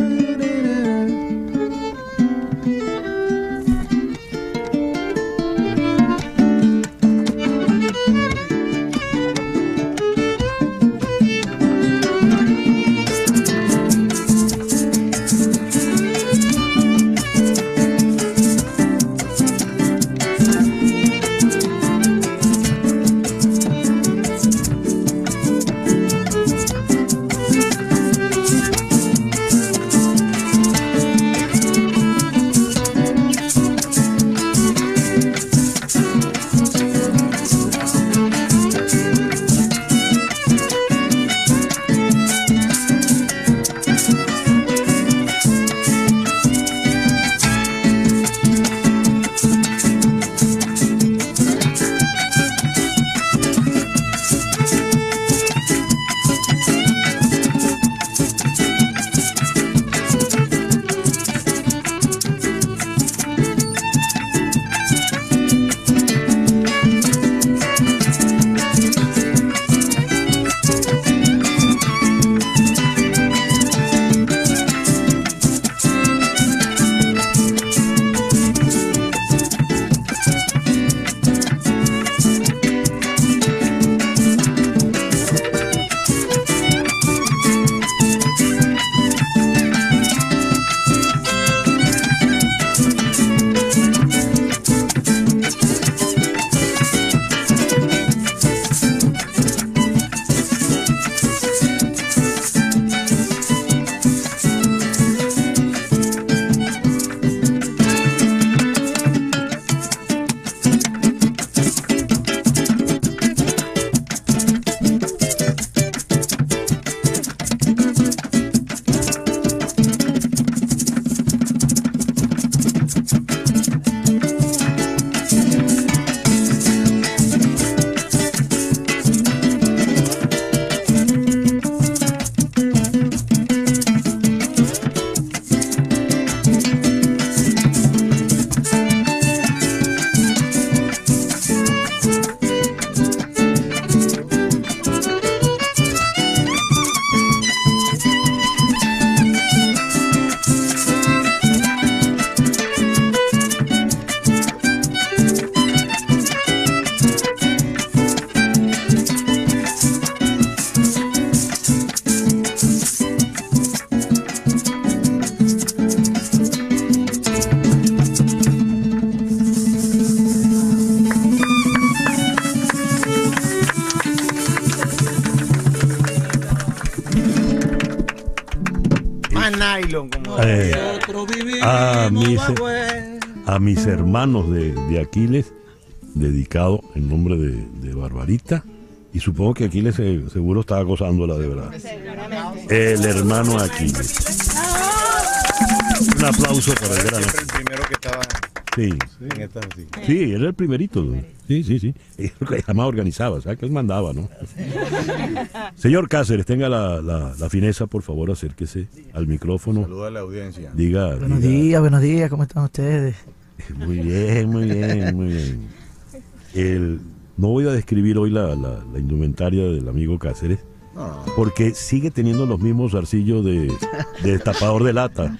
nylon. Como eh, a, mis, a mis hermanos de, de Aquiles, dedicado en nombre de, de Barbarita. Y supongo que Aquiles eh, seguro estaba gozándola de verdad. El hermano Aquiles. Un aplauso para el gran. El primero que estaba. Sí. En esta, sí. Sí, era el primerito. Sí, sí, sí. Jamás organizaba, o sea, que él mandaba, ¿no? Señor Cáceres, tenga la, la, la fineza, por favor, acérquese al micrófono. Saluda a la audiencia. Diga. Buenos diga. días, buenos días, ¿cómo están ustedes? Muy bien, muy bien, muy bien. El, no voy a describir hoy la, la, la indumentaria del amigo Cáceres, no, porque sigue teniendo los mismos zarcillos de, de destapador de lata.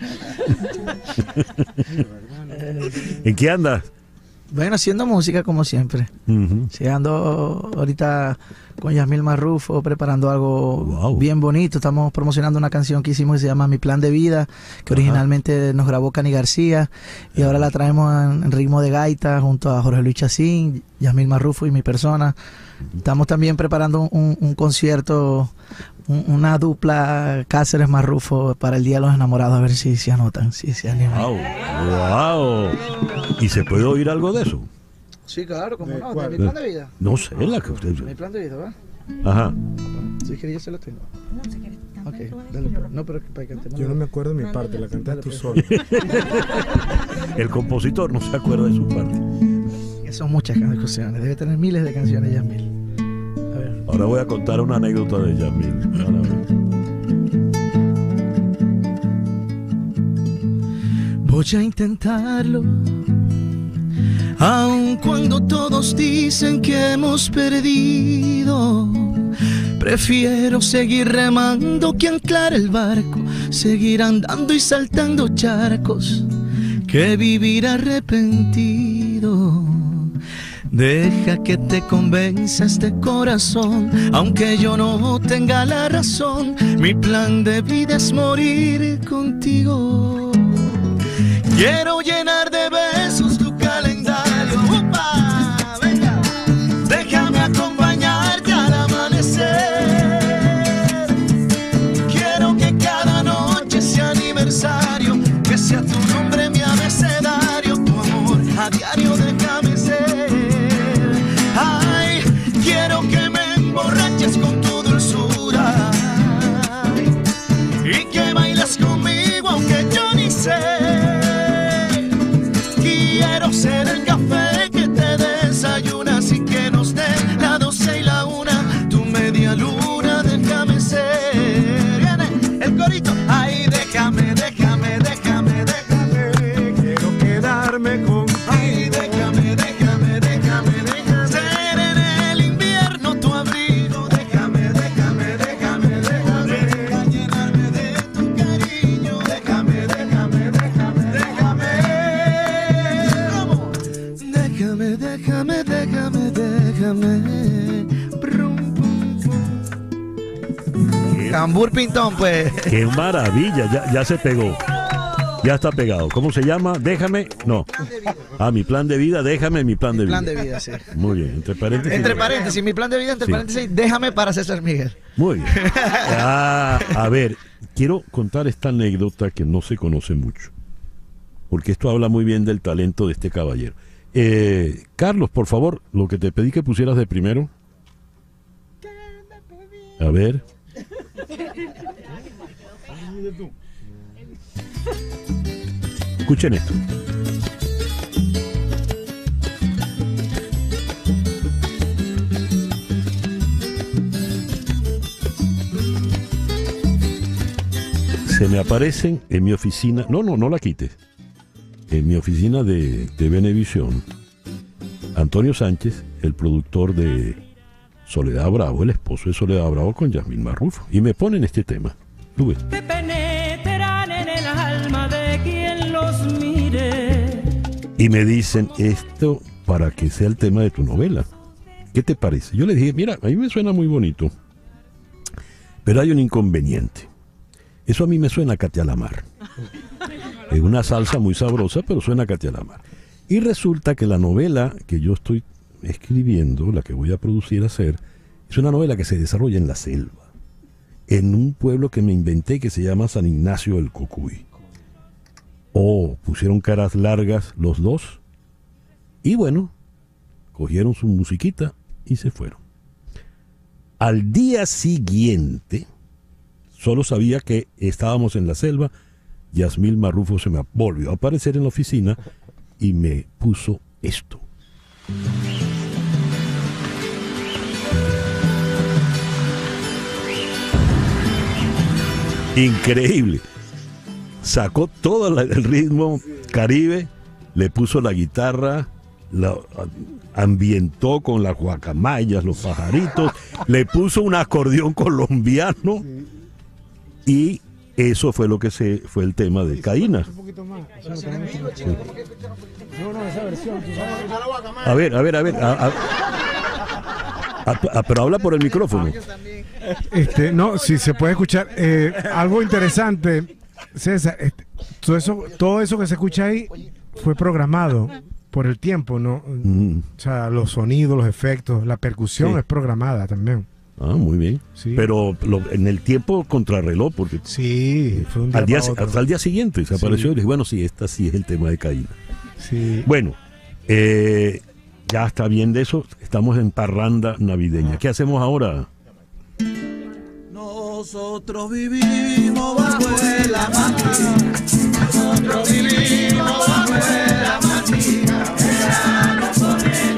¿En qué andas? Bueno, haciendo música como siempre. Uh-huh. Sí, ando ahorita con Yasmil Marrufo preparando algo wow. bien bonito. Estamos promocionando una canción que hicimos que se llama Mi Plan de Vida, que Ajá. originalmente nos grabó Cani García y Ajá. ahora la traemos en, en ritmo de gaita junto a Jorge Luis Chacín, Yasmil Marrufo y mi persona. Uh-huh. Estamos también preparando un, un concierto, un, una dupla Cáceres Marrufo para el Día de los Enamorados, a ver si se anotan, si se animan. Wow. Wow. ¿Y se puede oír algo de eso? Sí, claro, como no, de Mi Plan de Vida. No sé, la que usted... Mi Plan de Vida, ¿va? Ajá. Si quieres, yo se lo tengo. No, si quieres, okay, dale, no, pero para que cantemos. Yo no me acuerdo de mi parte, la cantas tú solo. El compositor no se acuerda de su parte. Son muchas canciones, debe tener miles de canciones, Yasmil. A ver. Ahora voy a contar una anécdota de Yasmil. Voy a intentarlo, aun cuando todos dicen que hemos perdido. Prefiero seguir remando que anclar el barco, seguir andando y saltando charcos, que vivir arrepentido. Deja que te convenza este corazón, aunque yo no tenga la razón. Mi plan de vida es morir contigo. Quiero llenar de besos tu calendario. ¡Upa! Venga, déjame acompañarte al amanecer. Quiero que cada noche sea aniversario, que sea tu nombre mi abecedario, tu amor a diario déjame ser. Ay, quiero que me emborraches con tu dulzura y que bailes conmigo aunque yo ni sé. Quiero ser el café que te desayunas y que nos dé la doce y la una, tu media luna, déjame ser. Viene el corito. Ay, déjame, déjame, déjame, déjame. Quiero quedarme contigo. Ay, déjame, déjame, déjame, déjame. Ser en el invierno tu abrigo. Déjame, déjame, déjame, déjame. Deja llenarme de tu cariño. Déjame, déjame, déjame, déjame. Déjame, déjame, déjame, déjame. Brum, bum, bum. Tambor pintón, pues. ¡Qué maravilla! Ya, ya se pegó. Ya está pegado. ¿Cómo se llama? Déjame. No. Ah, mi plan de vida. Déjame mi plan de vida. Plan de vida, sí. Muy bien. Entre paréntesis. Entre paréntesis, mi plan de vida, entre Sí. paréntesis, déjame para César Miguel. Muy bien. Ah, a ver, quiero contar esta anécdota que no se conoce mucho, porque esto habla muy bien del talento de este caballero. Eh, Carlos, por favor, lo que te pedí que pusieras de primero. A ver. Escuchen esto. Se me aparecen en mi oficina. No, no, no la quites. En mi oficina de, de Venevisión, Antonio Sánchez, el productor de Soledad Bravo, el esposo de Soledad Bravo con Yasmil Marrufo, y me ponen este tema. Tú ves. Te penetran en el alma de quien los mire. Y me dicen esto para que sea el tema de tu novela. ¿Qué te parece? Yo le dije, mira, a mí me suena muy bonito, pero hay un inconveniente. Eso a mí me suena a Katia Lamar. Es una salsa muy sabrosa, pero suena a Katia Lamar. Y resulta que la novela que yo estoy escribiendo, la que voy a producir, hacer, es una novela que se desarrolla en la selva, en un pueblo que me inventé que se llama San Ignacio del Cocuy. Oh, pusieron caras largas los dos, y bueno, cogieron su musiquita y se fueron. Al día siguiente, solo sabía que estábamos en la selva. Yasmil Marrufo se me volvió a aparecer en la oficina y me puso esto. Increíble. Sacó todo la- el ritmo caribe, le puso la guitarra, la ambientó con las guacamayas, los pajaritos, le puso un acordeón colombiano y eso fue lo que se fue el tema de Caína. A ver, a ver, a ver. a- a- a- a- pero habla por el micrófono. Este, no, si se puede escuchar. Eh, algo interesante, César, este, todo, eso, todo eso que se escucha ahí fue programado por el tiempo, ¿no? Mm. O sea, los sonidos, los efectos, la percusión Sí. es programada también. Ah, muy bien. Sí. Pero lo- en el tiempo contrarreloj, porque sí, fue un día al, día, para otro. hasta el día siguiente se Sí. apareció y dije, bueno, sí, esta sí es el tema de Caína. Sí. Bueno, eh, ya está bien de eso, estamos en parranda navideña. ¿Qué hacemos ahora? Nosotros vivimos bajo el amarillo. Nosotros vivimos bajo el amarillo. Verano con el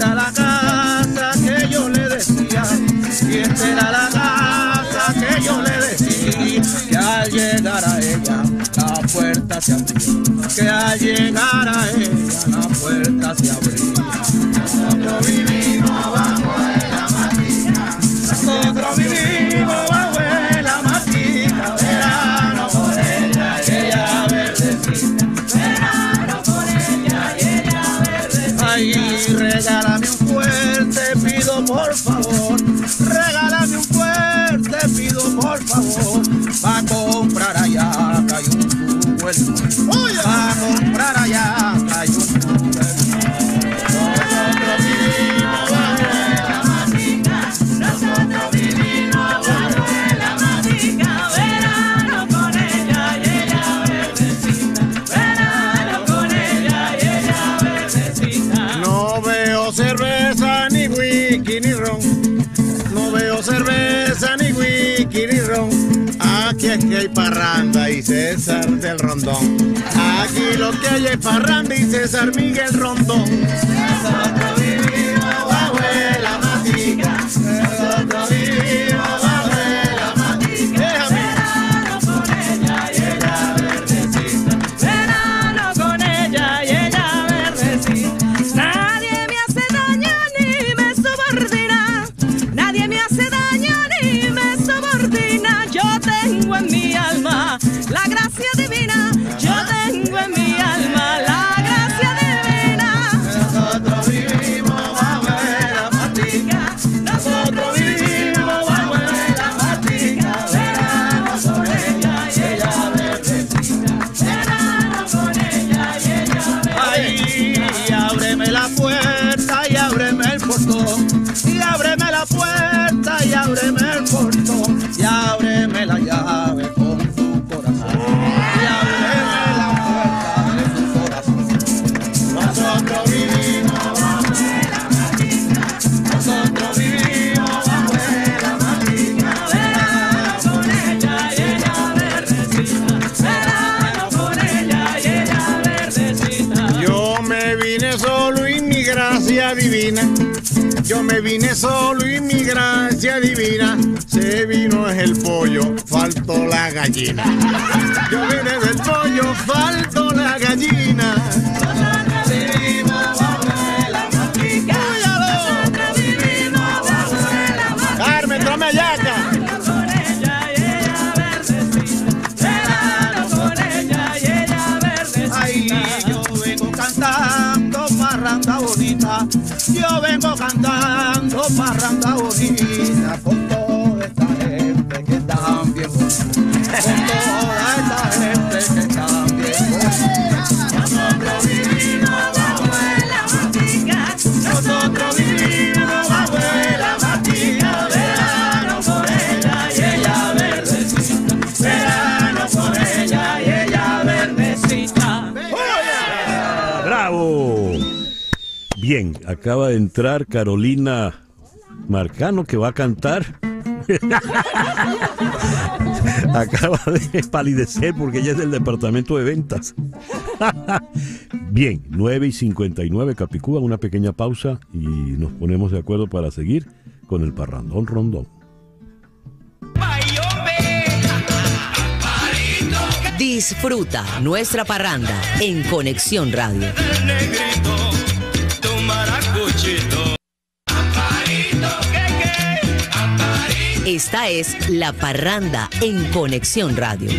era la casa que yo le decía, y esta era la casa que yo le decía, que al llegar a ella la puerta se abrió, que al llegar a ella la puerta se abrió. Nosotros vivimos bajo la matica, nosotros vivimos bajo la matica, verano por ella y ella verdecita, verano por ella y ella verdecita. Ay, regálame un fuerte, pido por favor, regálame un fuerte, pido por favor, pa' comprar allá que hay un tubo el pa' comprar allá que hay un tubo el nosotros vivimos bajo la matica, nosotros vivimos bajo la matica, verano con ella y ella verdecita, verano con ella y ella verdecita. No veo cerveza, ni whisky, ni ron. No veo cerveza, ni whisky, ni ron. Aquí es que hay parranda y César del Rondón. Aquí lo que hay es parranda y César Miguel Rondón. Nosotros vivimos bajo la matica, nosotros vivimos bajo la matica. Verano con ella y ella verdecita, verano con ella y ella verdecita. Nadie me hace daño ni me subordina, nadie me hace daño ni me subordina. Yo tengo en mi alma la gracia divina, yo tengo en mi alma la gracia divina. Nosotros vivimos bajo la matica, nosotros vivimos bajo la matica, verano con ella y ella verdecita, verano con ella y ella verdecita. Ay, y ábreme la puerta y ábreme el portón, y ábreme la puerta y ábreme el portón, y ábreme la llave con tu corazón, y ábreme la puerta de tu corazón. Nosotros vivimos bajo la matica, nosotros vivimos bajo la matica, verano con ella y ella verdecita, verano con ella y ella verdecita. Yo me vine solo y mi gracia divina, yo me vine solo y mi gracia divina, se vino es el pollo, faltó la gallina. Yo vine del pollo, faltó la gallina. Nosotros vivimos bajo la matica, nosotros vivimos bajo la matica. Carmen, tráeme yaca. Con ella y ella verdecita, verano con ella y ella verdecita. Ay, yo vengo cantando parranda bonita, yo vengo cantando parranda bonita, con toda esta gente que está bien bonita, con toda esta gente que está bien bonita. Nosotros vivimos bajo la matica, nosotros vivimos bajo la matica, verano con ella y ella verdecita, verano con ella y ella verdecita. ¡Bravo! Bien, acaba de entrar Carolina Marcano, que va a cantar. Acaba de palidecer porque ella es del departamento de ventas. Bien, nueve y cincuenta y nueve, Capicúa, una pequeña pausa y nos ponemos de acuerdo para seguir con el Parrandón Rondón. Disfruta nuestra parranda en Conexión Radio. Esta es La Parranda en Conexión Radio.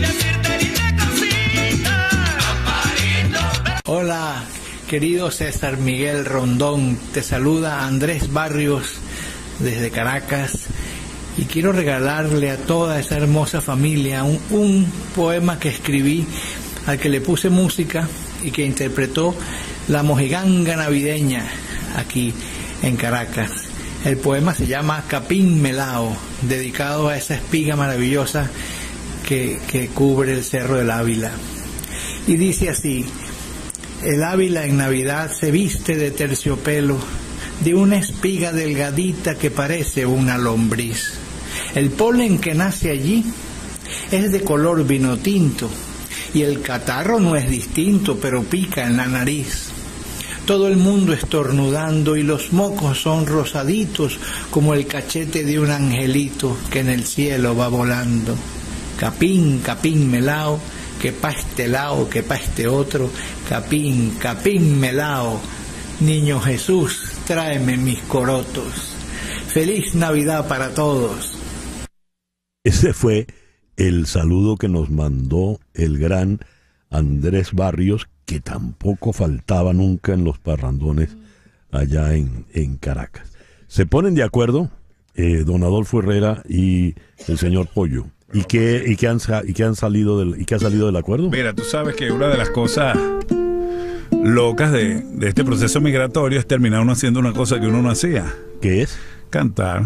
Hola, querido César Miguel Rondón. Te saluda Andrés Barrios desde Caracas. Y quiero regalarle a toda esa hermosa familia un, un poema que escribí, al que le puse música y que interpretó la mojiganga navideña aquí en Caracas. El poema se llama Capín Melao, dedicado a esa espiga maravillosa que, que cubre el Cerro del Ávila. Y dice así: el Ávila en Navidad se viste de terciopelo, de una espiga delgadita que parece una lombriz. El polen que nace allí es de color vino tinto, y el catarro no es distinto, pero pica en la nariz. todo el mundo estornudando y los mocos son rosaditos como el cachete de un angelito que en el cielo va volando. Capín, capín melao, que pa' este lado, que pa' este otro, capín, capín melao, niño Jesús, tráeme mis corotos. Feliz Navidad para todos. Ese fue el saludo que nos mandó el gran Andrés Barrios, que tampoco faltaba nunca en los parrandones allá en, en Caracas. ¿Se ponen de acuerdo eh, don Adolfo Herrera y el señor Pollo? ¿Y qué, y qué han, y qué han salido del, y qué ha salido del acuerdo? Mira, tú sabes que una de las cosas locas de, de este proceso migratorio es terminar uno haciendo una cosa que uno no hacía. ¿Qué es? Cantar.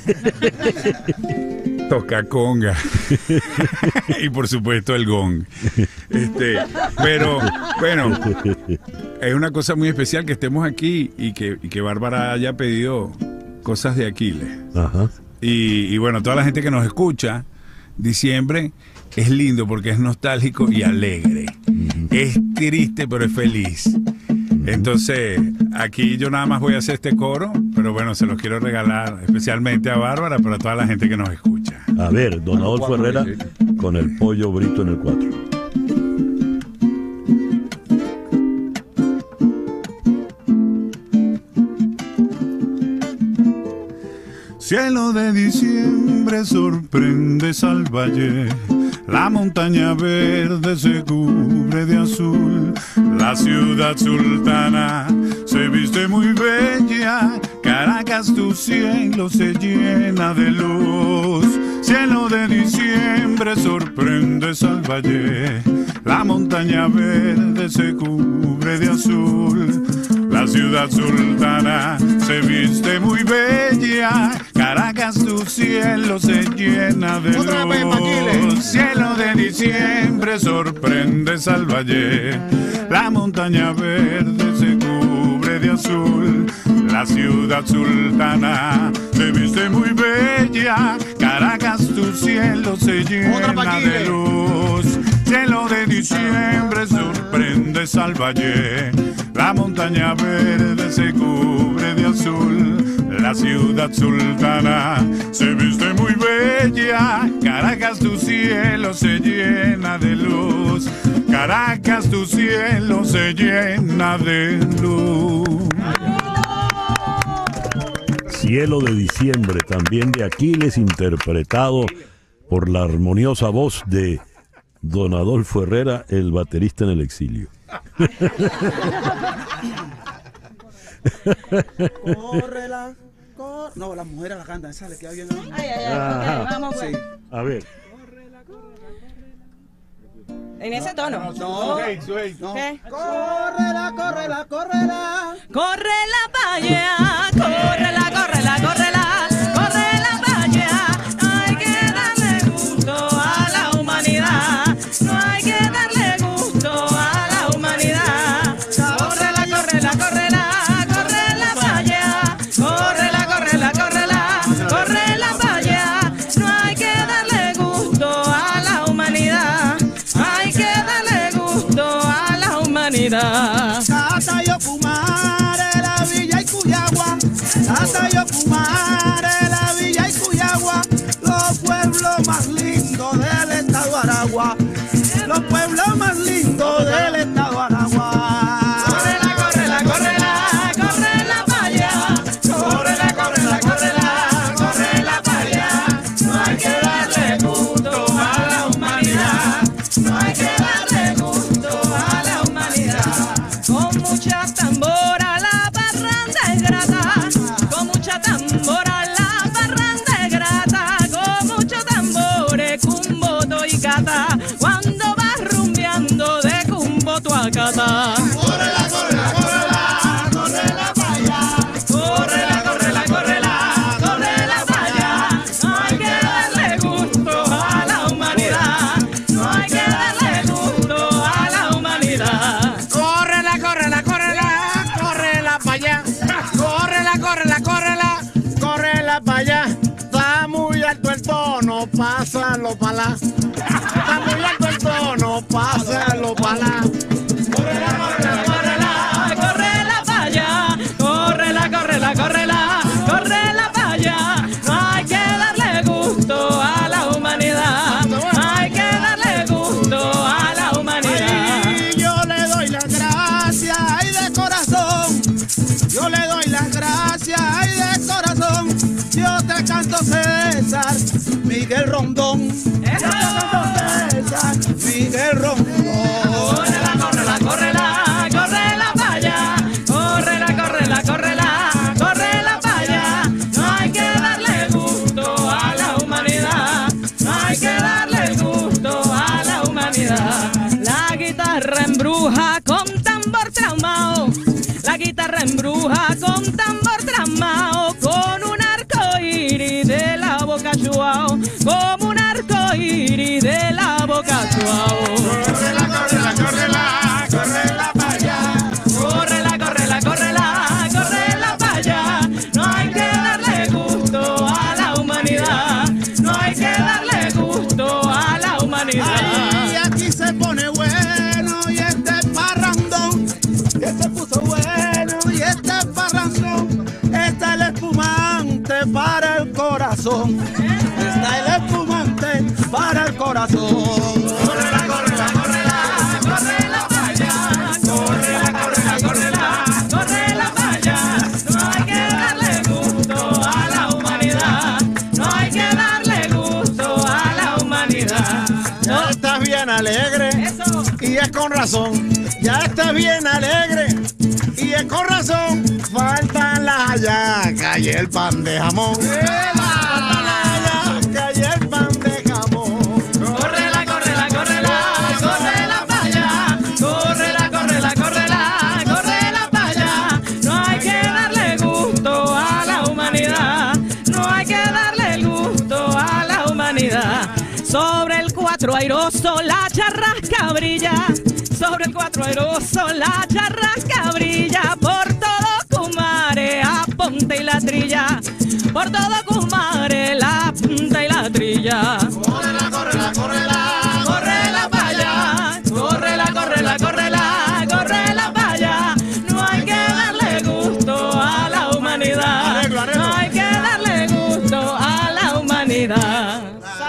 Toca conga. Y por supuesto el gong. Este, pero, bueno, es una cosa muy especial que estemos aquí y que, y que Bárbara haya pedido cosas de Aquiles. Ajá. Y, y bueno, toda la gente que nos escucha, diciembre es lindo porque es nostálgico y alegre. Uh-huh. Es triste, pero es feliz. Uh-huh. Entonces, aquí yo nada más voy a hacer este coro, pero bueno, se los quiero regalar especialmente a Bárbara, pero a toda la gente que nos escucha. A ver, don Adolfo Herrera con el Pollo Brito en el cuatro. Cielo de diciembre sorprendes al valle, la montaña verde se cubre de azul, la ciudad sultana se viste muy bella, Caracas tu cielo se llena de luz. Cielo de diciembre sorprendes al valle, la montaña verde se cubre de azul, la ciudad sultana se viste muy bella, Caracas tu cielo se llena de luz. Cielo de diciembre sorprendes al valle, la montaña verde se cubre de azul, la ciudad sultana se viste muy bella, Caracas tu cielo se llena de luz. Cielo de diciembre sorprendes al valle, la montaña verde se cubre de azul, la ciudad sultana se viste muy bella, Caracas tu cielo se llena de luz, Caracas tu cielo se llena de luz. Cielo de diciembre, también de Aquiles, interpretado por la armoniosa voz de don Adolfo Herrera, el baterista en el exilio. Córrela, cor... No, las mujeres la cantan, esa le queda bien. Ay, ay, ay, okay, vamos pues. Sí. A ver. En ese tono. No, no, ¿Qué? no. ¿Qué? Córrela, córrela, córrela. Córrela pa' allá, córrela, córrela, córrela, córrela pa' allá. No hay que darle gusto a la humanidad, no hay que darle gusto a la humanidad. Córrela, córrela, córrela, córrela pa' allá, córrela, córrela, córrela, córrela pa' allá. No hay que darle gusto a la humanidad, hay que darle gusto a la humanidad. Hasta yo fumar en la villa y Cuyagua, hasta yo fumar en la villa y Cuyagua, los pueblos más lindos del estado Aragua, los pueblos más lindos del estado Aragua. Córrela, córrela, córrela, córrela pa' allá, córrela, córrela, córrela, córrela pa' allá. No hay que darle gusto a la humanidad, no hay que darle gusto a la humanidad. Con mucha tambora la parranda es grata, con mucha tambora la parranda es grata, con muchos tambores, cumboto y cata, cuando vas rumbeando de cumboto a cata. Córrela, córrela, córrela, córrela pa' allá, córrela, córrela, córrela, córrela pa' allá. No hay que darle gusto a la humanidad, no hay que darle gusto a la humanidad. Córrela, córrela, córrela, córrela pa' allá, córrela, córrela, córrela, córrela pa' allá. Está muy alto el tono, pásalo pa' la. Está muy alto el tono, pásalo pa' la. Córrela, córrela, córrela, córrela córrela para allá. No hay que darle gusto a la humanidad. No hay que darle gusto a la humanidad. Ay, yo le doy las gracias, ay de corazón. Yo le doy las gracias, ay de corazón. Yo te canto César Miguel Rondón. Yo te canto César Miguel Rondón. Córrela, córrela, córrela, córrela para allá. Córrela, córrela, córrela, córrela para allá. No hay que darle gusto a la humanidad. No hay que darle gusto a la humanidad. La guitarra embruja con tambor traumado. La guitarra embruja con tambor traumado. Con un arco iris de la boca chuao. Como un arco iris de la boca chuao. Córrela, córrela, córrela, córrela para allá. Córrela, córrela, córrela, córrela para allá. No hay que darle gusto a la humanidad. No hay que darle gusto a la humanidad. Ay, aquí se pone bueno y este parrandón. Y este puso bueno y este parrandón. Está el espumante para el corazón. Está el espumante para el corazón. Córrela, córrela, córrela, córrela para allá. Córrela, córrela, córrela, córrela para allá. No hay que darle gusto a la humanidad. No hay que darle gusto a la humanidad. Ya estás bien alegre y es con razón. Ya estás bien alegre y es con razón. Faltan las hallacas y el pan de jamón. Faltan las hallacas y el pan de jamón. Córrela, córrela, córrela, córrela para allá. Córrela, córrela, córrela, córrela para allá. No hay que darle gusto a la humanidad. No hay que darle el gusto a la humanidad. Sobre el cuatro airoso la charrasca brilla. Sobre el cuatro airoso la charrasca brilla. Por todo Cumare, a ponte y la trilla. Por todo Cumare, la punta y la trilla. Córrela, córrela, córrela, Córrela para allá. Córrela, córrela, córrela, córrela para allá. No hay que darle gusto a la humanidad. Arreglo, arreglo. No hay que darle gusto a la humanidad.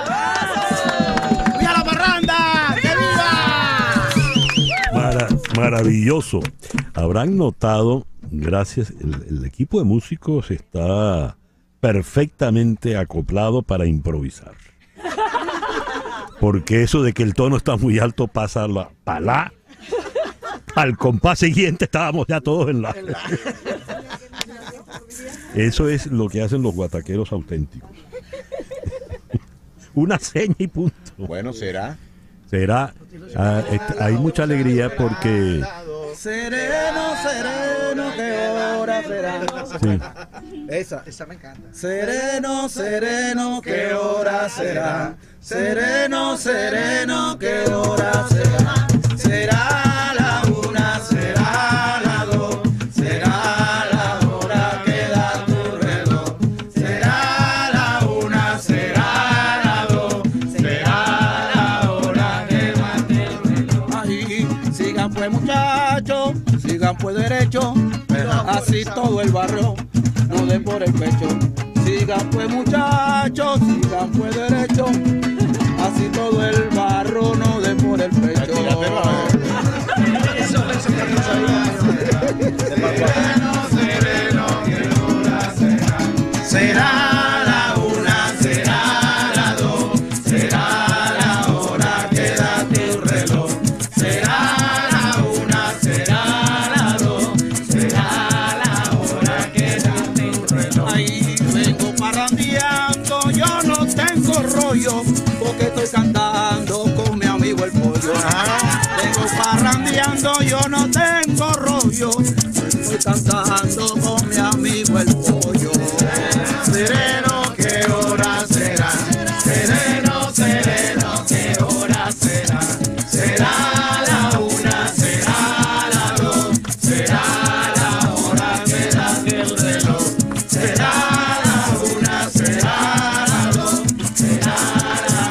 ¡Viva la parranda! ¡Que viva! Mara- maravilloso. Habrán notado, gracias, el, el equipo de músicos está perfectamente acoplado para improvisar. Porque eso de que el tono está muy alto pasa la, para la, al compás siguiente estábamos ya todos en la... Eso es lo que hacen los guataqueros auténticos. Una seña y punto. Bueno, será. Será. Ah, est- hay mucha alegría porque... Sereno, sereno, ¿qué hora será? Sí. Esa, esa me encanta. Sereno, sereno, ¿qué hora será? Sereno, sereno, ¿qué hora será? Será la una, será la dos, será la hora que da tu reloj. Será la una, será la dos, será la hora que da tu reloj. Ay, sigan pues muchachos, sigan pues derecho, así todo el barrio no den por el pecho. Sigan pues muchachos, sigan pues derecho, así todo el barro no den por el pecho. Sereno, sereno, ¿qué hora será? Será la una, será la dos, será la hora que da tu reloj. Será la una, será la dos, será la hora que da tu reloj. Ahí vengo parrandeando, yo no tengo rollo, porque estoy cantando con mi amigo el pollo. Vengo parrandeando, yo no tengo rollo, estoy cantando con mi amigo el pollo. Sereno, ¿qué hora será? Sereno, sereno, ¿qué hora será? Será la una, será la dos, será la hora que da el reloj. Será la una, será la dos, será la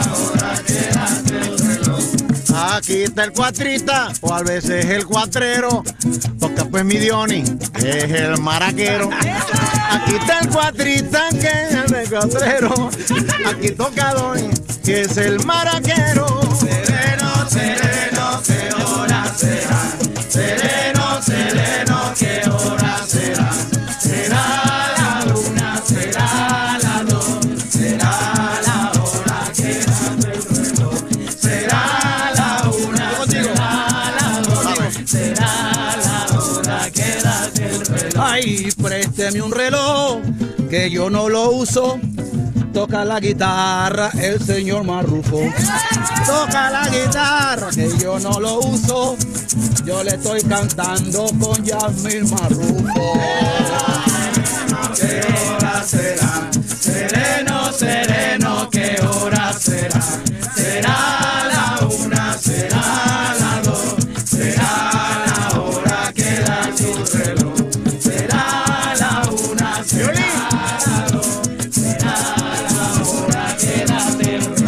está el cuatrista o a veces el cuatrero, porque pues mi Diony es el maraquero. Aquí está el cuatrista que es el cuatrero, aquí toca Doña que es el maraquero. Sereno, sereno, ¿qué hora será? Sereno, sereno, ¿qué hora será? Será la luna, será la dos, será la hora que da el reloj. Será la una, será la dos, será la hora que da el reloj. Ay, présteme un reloj que yo no lo uso. Toca la guitarra el señor Marrufo. Toca la guitarra que yo no lo uso. Yo le estoy cantando con Yasmín Marrufo. ¿Qué hora será? Sereno, sereno, ¿qué hora será? Será la una, será la dos, será la hora que da tu reloj. Será la una, será la dos, será la hora que da tu reloj.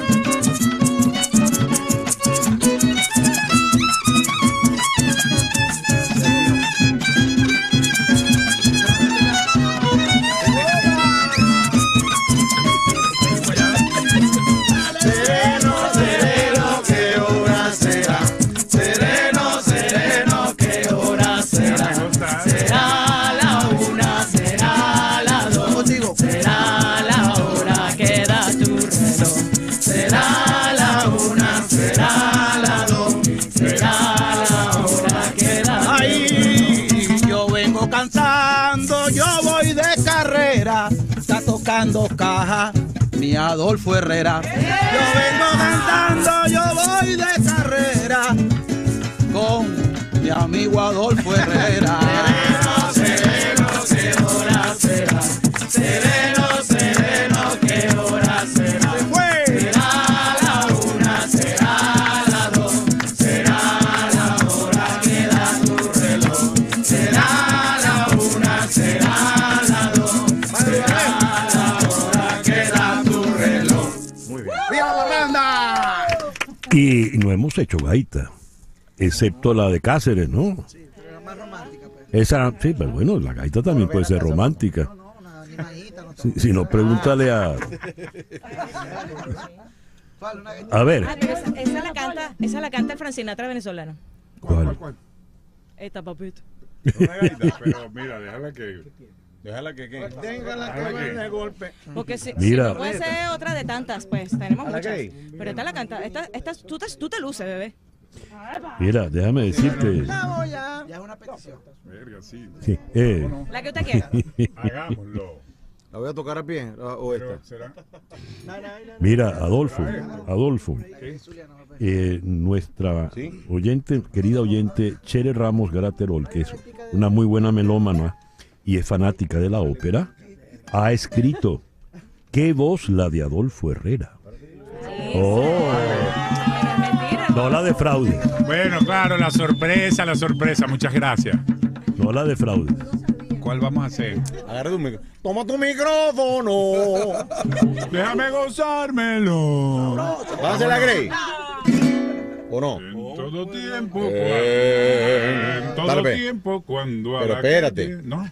Sereno, sereno, ¿qué hora será? Sereno, sereno, ¿qué hora será? Será la una, será la dos, será la hora que da tu reloj. Será la una, será la dos, será la hora que da tu reloj. Ay, yo vengo cansando, yo voy de carrera. Está tocando caja mi Adolfo Herrera. Yo vengo cantando, yo voy de carrera con mi amigo Adolfo Herrera. Sereno, sereno, ¿qué hora será? Sereno, sereno, ¿qué hora será? Será la una, será la dos, será la hora que da tu reloj. Será la una, será la dos, será la hora que da tu reloj. Muy bien. ¡Viva la banda! Y no hemos hecho gaita, excepto la de Cáceres, ¿no? Sí, pero era más romántica. Pues. Esa, sí, pero bueno, la gaita también puede ser romántica. Si, si no, pregúntale a... A ver. Ah, pero esa, esa la canta, esa la canta el Frank Sinatra venezolano. ¿Cuál? Esta, papito. Una gaita, pero mira, déjala que... Déjala que qué. Déjala que vaya de golpe. Porque si, Mira. si no puede ser otra de tantas, pues tenemos ¿A la muchas. gay? Pero esta la canta, esta, esta, tú, te, tú te luces, bebé. Mira, déjame decirte... Ya es una petición. Verga, sí. Sí, eh. La que usted quiera. Hagámoslo. ¿La voy a tocar a pie o esta? ¿Será? Mira, Adolfo, Adolfo, eh, nuestra oyente, querida oyente, Chere Ramos Graterol, que es una muy buena melómana y es fanática de la ópera, ha escrito, ¿qué voz la de Adolfo Herrera? Oh, no la defraude. Bueno, claro, la sorpresa, la sorpresa, muchas gracias. No la defraude. ¿Cuál vamos a hacer? Agarra tu micrófono. Toma tu micrófono. Déjame gozármelo. ¿Vas a hacer la Grey? ¿O no? En todo tiempo, Eh, cuando, en todo dale, tiempo, cuando a pero la espérate. calle- ¿no?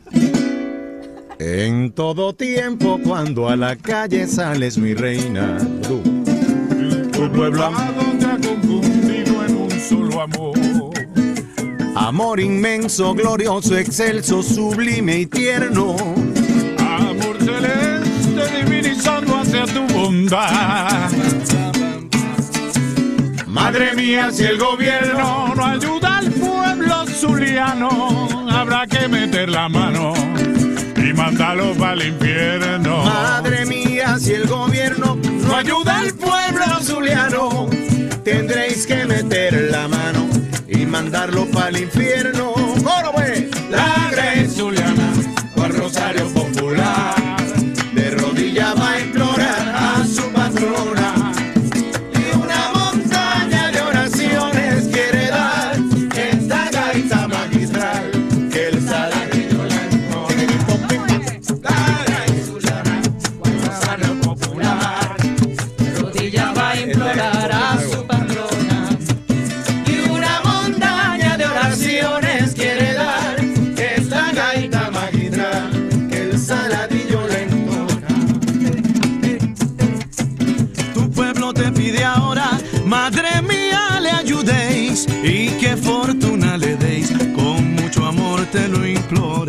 En todo tiempo cuando a la calle sales, mi reina. Tú. Tu pueblo am- amado te ha confundido en un solo amor. amor inmenso, glorioso, excelso, sublime y tierno. Amor celeste divinizando hacia tu bondad. Madre mía, si el gobierno no ayuda al pueblo zuliano, habrá que meter la mano y mandarlo para el infierno. Madre mía, si el gobierno no ayuda al pueblo zuliano, tendréis que meter la mano y mandarlo para el infierno. ¡Coro, pues! La Grey zuliana, con rosario popular, de rodillas va a implorar a su patrona. y una montaña de oraciones quiere dar esta gaita magistral que el salaguillo la entró. La Grey zuliana, con rosario popular, de rodillas va a implorar a su patrona.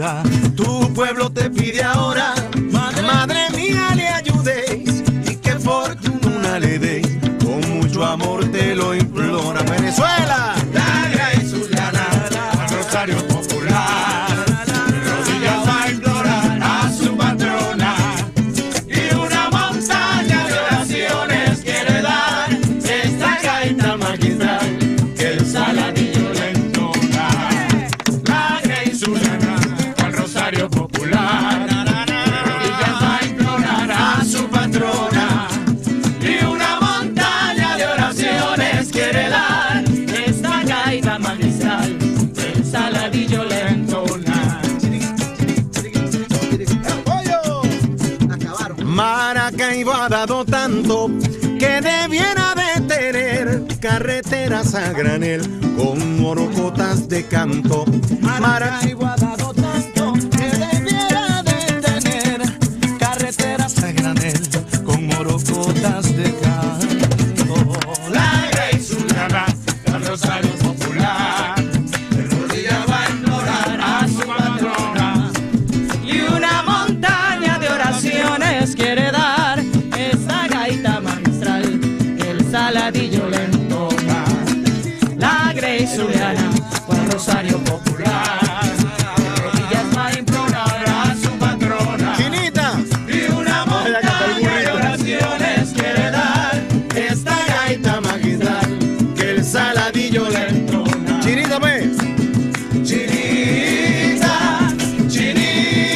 popular. Tu pueblo te pide ahora, madre, madre mía, le ayudéis y que fortuna le deis. Con mucho amor te lo implora Venezuela. La Grey Zuliana, al Rosario Popular, de rodillas va a implorar a su patrona y una montaña de oraciones quiere dar esta gaita magistral que el Saladillo le entona. La Grey Zuliana, al Rosario Popular, de rodillas va a implorar a su patrona y una montaña de oraciones quiere dar esta gaita magistral que el Saladillo le entona. Maracaibo ha dado tanto que debiera de tener carreteras a granel con morocotas de canto. Maracaibo ha dado tanto que debiera de tener carreteras a granel con morocotas de canto. La Grey Zuliana, al Rosario Popular, de rodillas va a implorar a su patrona y una montaña de oraciones quiere dar esta gaita magistral que el Saladillo le entona. La Grey Zuliana, al Rosario Popular, de rodillas va a implorar a su patrona. Chinita, y una montaña de oraciones quiere dar esta gaita magistral que el Saladillo le entona. Chinita, pues. Chinita, chinita.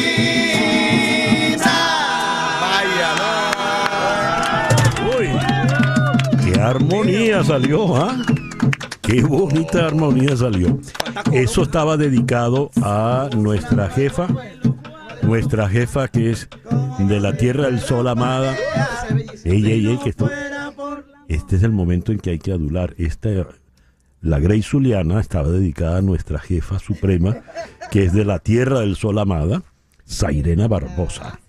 ¡Qué armonía salió! ¿Ah? ¡Qué bonita armonía salió! Eso estaba dedicado a nuestra jefa, nuestra jefa que es de la Tierra del Sol amada. ¡Ey, ey, ey! Que esto, este es el momento en que hay que adular. Esta, la Grey Zuliana estaba dedicada a nuestra jefa suprema, que es de la Tierra del Sol amada, Zairena Barbosa.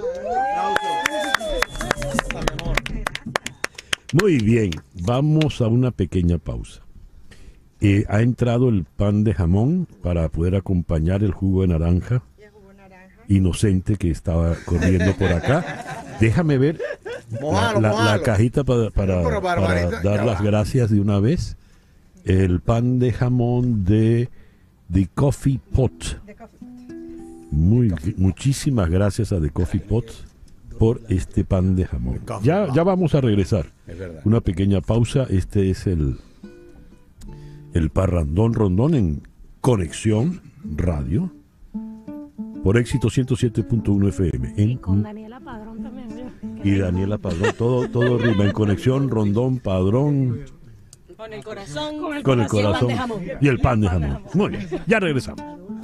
Muy bien, vamos a una pequeña pausa. Eh, ha entrado el pan de jamón para poder acompañar el jugo de naranja inocente que estaba corriendo por acá. Déjame ver la, la, la cajita para, para, para dar las gracias de una vez. El pan de jamón de The Coffee Pot. Muy, muchísimas gracias a The Coffee Pot por este pan de jamón. Ya, ya vamos a regresar. Una pequeña pausa. Este es el, el Parrandón Rondón en Conexión Radio por Éxito ciento siete punto uno F M. En, Y con Daniela Padrón también. y Daniela Padrón. Todo, todo rima en Conexión Rondón, Padrón. Con el corazón, con el Con el corazón, corazón y el pan de jamón. Muy bien, ya regresamos.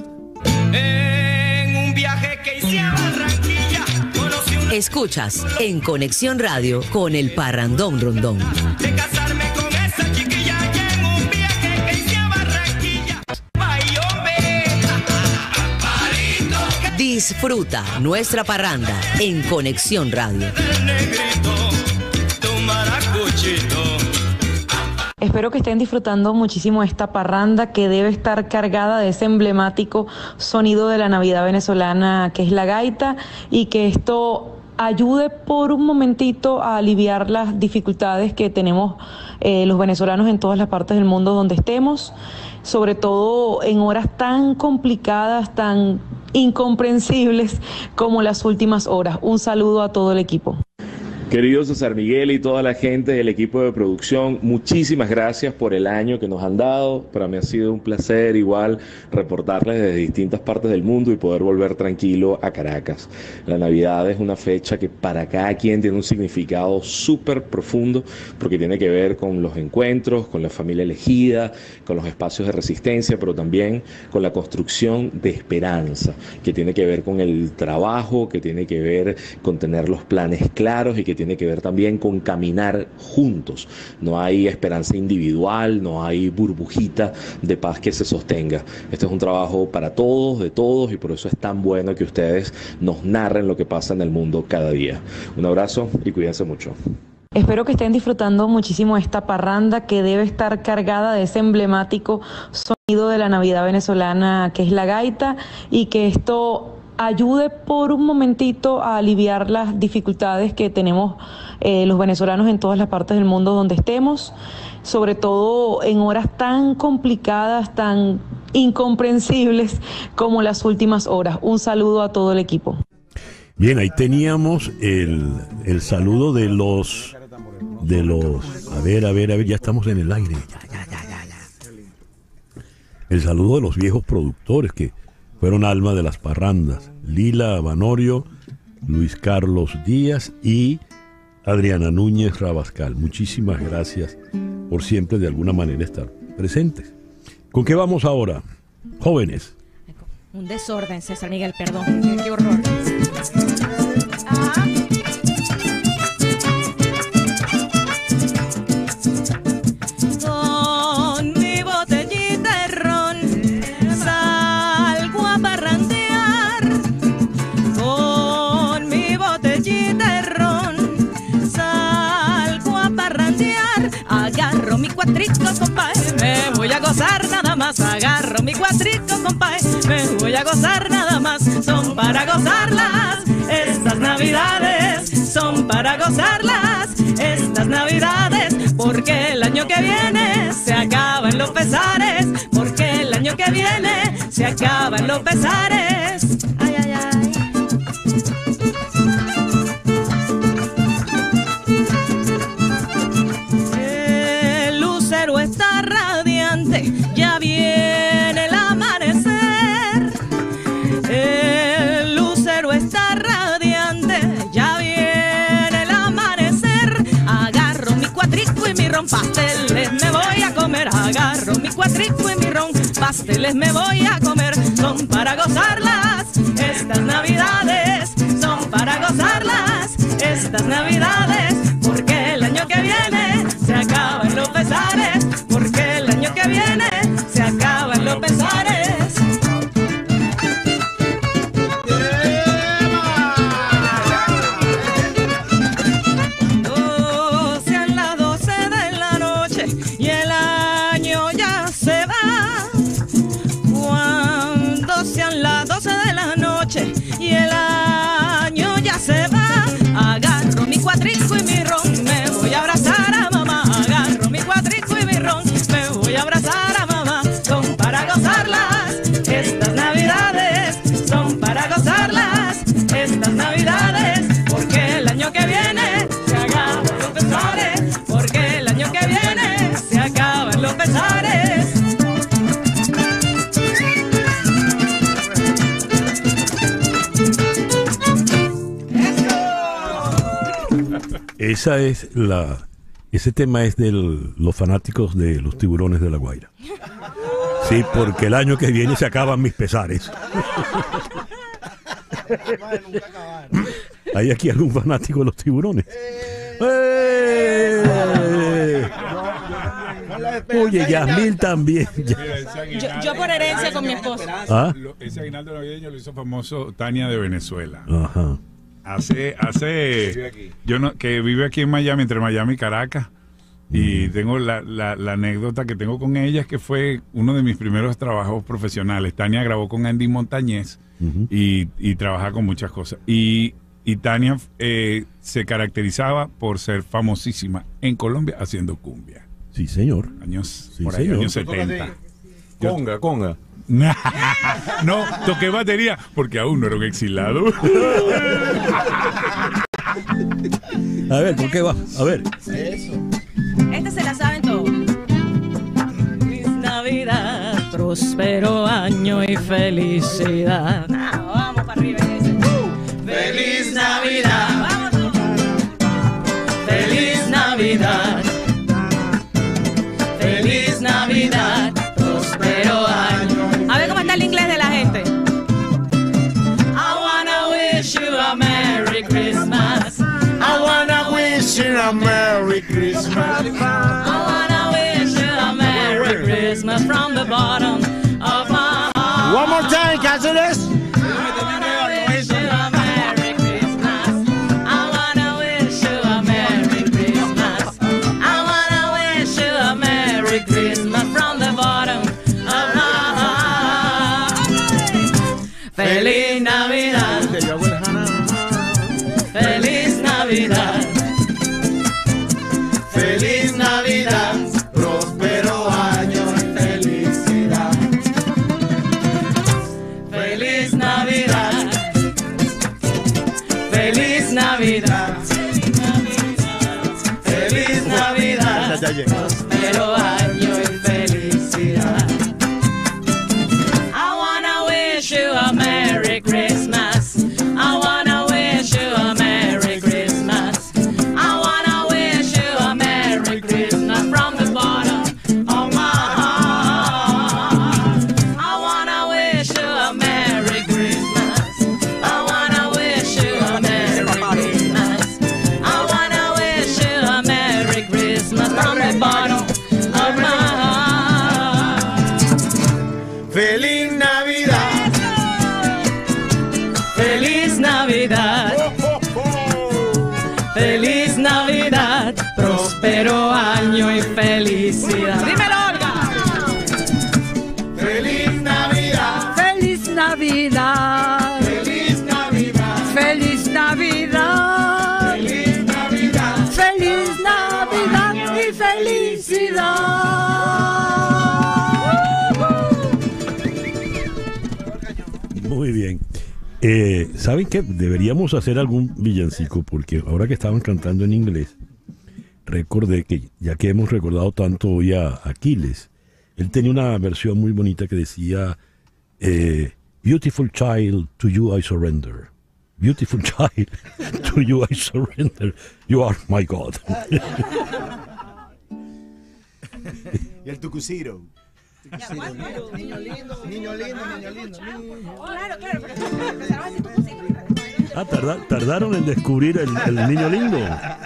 En un viaje que hice a Barranquilla, conocí una... Escuchas en Conexión Radio con el Parrandón Rondón. de casarme con esa chiquilla y en un viaje que hice a Barranquilla. Bayombe, parito, Disfruta nuestra parranda en Conexión Radio. el negrito, tu maracuchito. Espero que estén disfrutando muchísimo esta parranda que debe estar cargada de ese emblemático sonido de la Navidad venezolana que es la gaita, y que esto ayude por un momentito a aliviar las dificultades que tenemos eh, los venezolanos en todas las partes del mundo donde estemos, sobre todo en horas tan complicadas, tan incomprensibles como las últimas horas. Un saludo a todo el equipo. Querido César Miguel y toda la gente del equipo de producción, muchísimas gracias por el año que nos han dado. Para mí ha sido un placer igual reportarles desde distintas partes del mundo y poder volver tranquilo a Caracas. La Navidad es una fecha que para cada quien tiene un significado súper profundo, porque tiene que ver con los encuentros, con la familia elegida, con los espacios de resistencia, pero también con la construcción de esperanza, que tiene que ver con el trabajo, que tiene que ver con tener los planes claros y que tiene que ver también con caminar juntos. No hay esperanza individual, no hay burbujita de paz que se sostenga. Este es un trabajo para todos, de todos, y por eso es tan bueno que ustedes nos narren lo que pasa en el mundo cada día. Un abrazo y cuídense mucho. Espero que estén disfrutando muchísimo esta parranda que debe estar cargada de ese emblemático sonido de la Navidad venezolana que es la gaita, y que esto ayude por un momentito a aliviar las dificultades que tenemos eh, los venezolanos en todas las partes del mundo donde estemos, sobre todo en horas tan complicadas, tan incomprensibles como las últimas horas. Un saludo a todo el equipo. Bien, ahí teníamos el, el saludo de los, de los, a ver, a ver, a ver, ya estamos en el aire. Ya, ya, ya, ya, ya. El saludo de los viejos productores que fueron alma de las parrandas. Lila Banorio, Luis Carlos Díaz y Adriana Núñez Rabascal. Muchísimas gracias por siempre de alguna manera estar presentes. ¿Con qué vamos ahora, jóvenes? Un desorden, César Miguel, perdón. Qué horror. Ah. Con mi botellita de ron salgo a parrandear. Con mi botellita de ron salgo a parrandear. Agarro mi cuatrico, compadre, me voy a gozar nada más. Agarro mi cuatrico, compadre, me voy a gozar nada más. Son para gozarlas estas navidades, son para gozarlas estas navidades, porque el año que viene se acaban los pesares, porque el año que viene se acaban los pesares. Ay, ay, ay. El lucero está radiante, ya viene el amanecer. El lucero está radiante, ya viene el amanecer. Agarro mi cuatrico y mi ron, pasteles me voy a comer. Agarro mi cuatrico y mi ron, pasteles me voy a comer. Son para gozarlas estas navidades, son para gozarlas estas navidades, porque el año que viene se acaban los pesares, porque el año que viene se acaban los pesares. Sean las doce de la noche y el año ya se va. Cuando sean las doce de la noche y el año ya se va, agarro mi cuatrico y mi ron, me voy a abrazar a mamá. Agarro mi cuatrico y mi ron, me voy a abrazar a mamá. Son para gozarlas estas navidades, son para gozarlas estas navidades, porque el año que viene se acaban los pesares, porque el año que viene se acaban los pesares. Esa es la, ese tema es de los fanáticos de los Tiburones de La Guaira. Sí, porque el año que viene se acaban mis pesares. ¿Hay aquí algún fanático de los Tiburones? ¡Eh! Oye, Yasmil también. Yo, yo por herencia con mi esposa. ¿Ah? Ese aguinaldo navideño lo hizo famoso Tania de Venezuela. Ajá. Hace, hace, yo no, que vive aquí en Miami, entre Miami y Caracas, y tengo la, la, la anécdota que tengo con ella es que fue uno de mis primeros trabajos profesionales. Tania grabó con Andy Montañez uh-huh. y, y trabaja con muchas cosas. Y, y Tania eh, se caracterizaba por ser famosísima en Colombia haciendo cumbia. Sí, señor. Años, sí, por ahí, señor. años setenta. Conga, conga. No, toqué batería porque aún no era un exilado. A ver, ¿por qué va? A ver. Eso. Esta se la saben todos. Feliz Navidad, próspero año y felicidad. Ah, vamos para arriba. Uh, feliz Navidad. Vamos todos. Feliz Navidad. Feliz Navidad, próspero año. A ver cómo está el inglés de la gente. I wanna wish you a Merry Christmas. I wanna wish you a Merry Christmas. I wanna wish you a Merry Christmas from the bottom of my heart. One more time, can I do this? Navidad. Feliz Navidad. Prospero año y felicidad. I wanna wish you a Merry Christmas. I wanna wish you a Merry Christmas. I wanna wish you a Merry Christmas from the bottom of my heart. I wanna wish you a Merry Christmas. I wanna wish you a Merry Christmas. I wanna wish you a Merry Christmas from the bottom of my heart. Feliz Navidad. Feliz Navidad. Feliz Navidad. Próspero año y felicidad. Dímelo, Olga. Feliz Navidad. Feliz Navidad. Feliz Navidad. Feliz Navidad. Feliz Navidad. Feliz Navidad y felicidad. Muy bien. Eh, ¿Saben qué? Deberíamos hacer algún villancico, porque ahora que estaban cantando en inglés, recordé que, ya que hemos recordado tanto hoy a Aquiles, él tenía una versión muy bonita que decía, eh, Beautiful child, to you I surrender. Beautiful child, to you I surrender. You are my God. Y el tucuciro. Niño lindo, niño lindo, niño lindo. Claro, claro, pero empezaron a decir tu cosita. Ah, tarda- tardaron en descubrir el, el niño lindo.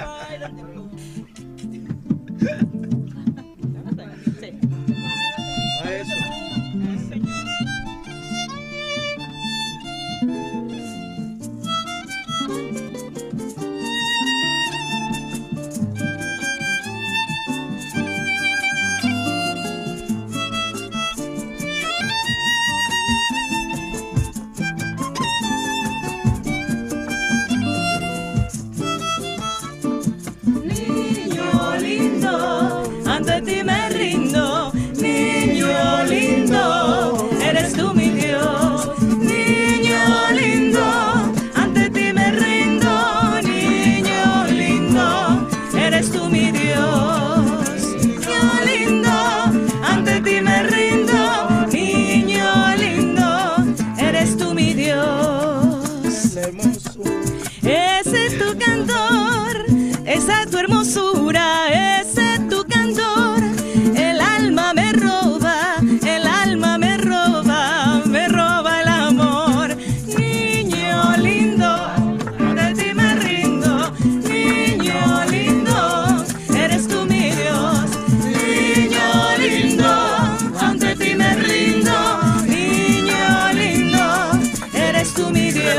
Niño lindo, ante ti me rindo. Niño lindo, eres tú mi Dios. Niño lindo, ante ti me rindo. Niño lindo, eres tú mi Dios. Niño lindo, ante ti me rindo. Niño lindo, eres tú mi Dios. Ese es tu cantor, esa es tu hermosura, ese es tu cantor. El alma me roba, el alma me roba, me roba el amor. Niño lindo, ante ti me rindo. Niño lindo, eres tú mi Dios. Niño lindo, ante ti me rindo. Niño lindo, eres tú mi Dios.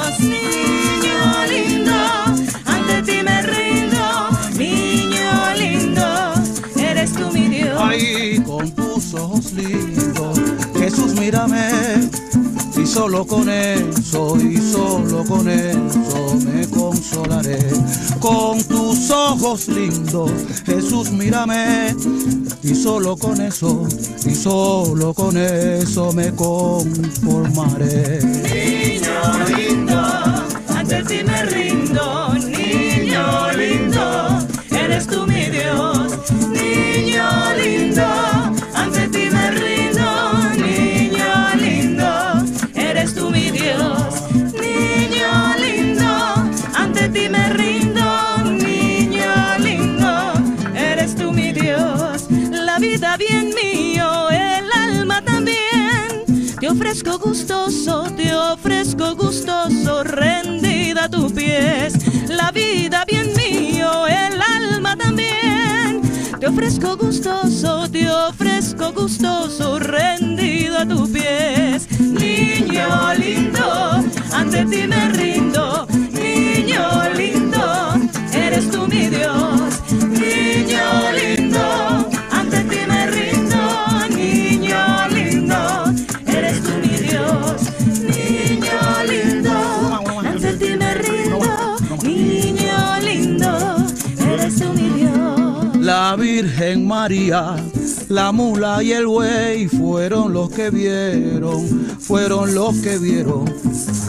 Niño lindo, ante ti me rindo. Niño lindo, eres tú mi Dios. Ay, con tus ojos lindos, Jesús, mírame. Y solo con eso, y solo con eso me consolaré. Con tus ojos lindos, Jesús, mírame. Y solo con eso, y solo con eso me conformaré. Niño lindo, ante ti me rindo. Niño lindo, eres tú mi Dios. Niño lindo, ante ti me rindo. Niño lindo, eres tú mi Dios. Niño lindo, ante ti me rindo. Niño lindo, eres tú mi Dios. La vida bien mío, el alma también. Te ofrezco gustoso, te ofrezco gustoso, rendida a tus pies. La vida bien mío, el alma también. Te ofrezco gustoso, te ofrezco gustoso, rendido a tus pies. Niño lindo, ante ti me rindo. Niño lindo, eres tú mi Dios. Niño lindo, ante ti me rindo. Niño lindo, eres tú mi Dios. Niño lindo, ante ti me rindo. Niño lindo, eres tú mi Dios. La Virgen María, la mula y el buey fueron los que vieron, fueron los que vieron al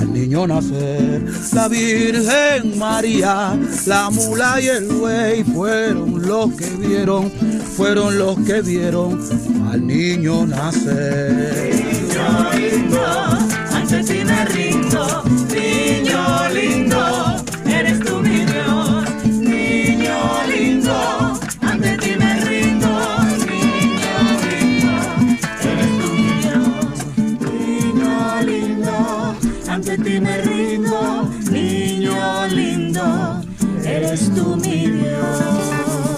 al niño nacer. La Virgen María, la mula y el buey fueron los que vieron, fueron los que vieron al niño nacer. Niño lindo, ante ti me rindo, niño lindo, eres tú mi Dios. Niño lindo, ante ti me rindo, niño lindo, eres tú mi Dios. Niño lindo, ante ti me rindo, niño lindo, eres tú mi Dios.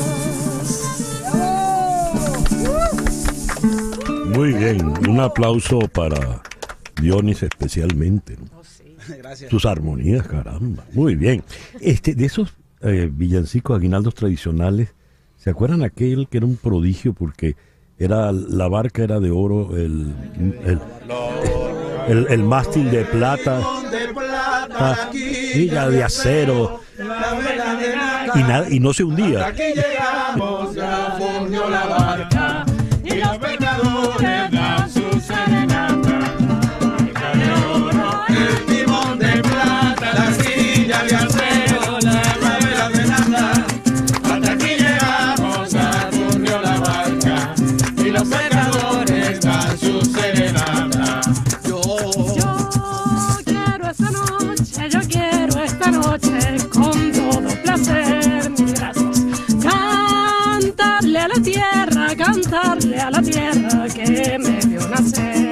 Muy bien, un aplauso para Dionis especialmente, ¿no? Gracias. Sus armonías, caramba. Muy bien. Este, de esos eh, villancicos aguinaldos tradicionales, ¿se acuerdan aquel que era un prodigio porque era la barca era de oro, el el, el, el mástil de plata, ah, y la de acero, y, nada, y no se hundía? Aquí llegamos, ya fundió la barca y los pecadores dan su serenata. Barca de oro, el timón de plata, la silla de acero, la vela de nata. Hasta aquí llegamos, ya fundió la barca y los pecadores dan su serenata. Yo quiero esta noche, yo quiero esta noche con todo placer, mil gracias. Cantarle a la tierra, cantarle a la tierra que me vio nacer.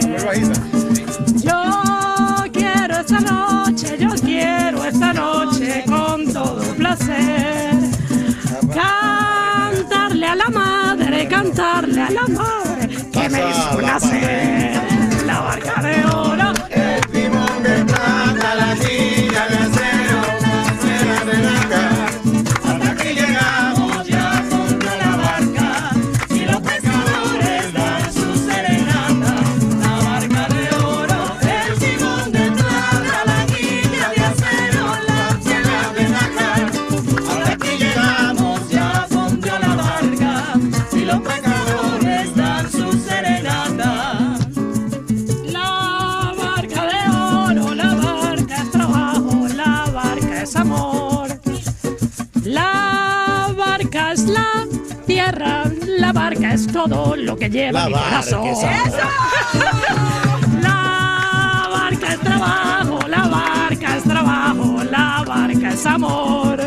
Yo quiero esta noche, yo quiero esta noche con todo placer. Cantarle a la madre, cantarle a la madre que me hizo nacer. La barca de oro, el timón de plata, la silla de acero, la vela de nata. Hasta aquí llegamos, ya fundió la barca y los pescadores dan su serenata. La barca de oro, el timón de plata, la guilla de acero, la vela de nata. Hasta aquí llegamos, ya fundió la barca y los pescadores dan su serenata. la barca de oro, la barca es trabajo, la barca es amor. La barca es la tierra, la barca es todo lo que lleva La mi barca corazón. es amor. La barca es trabajo, la barca es trabajo, la barca es amor.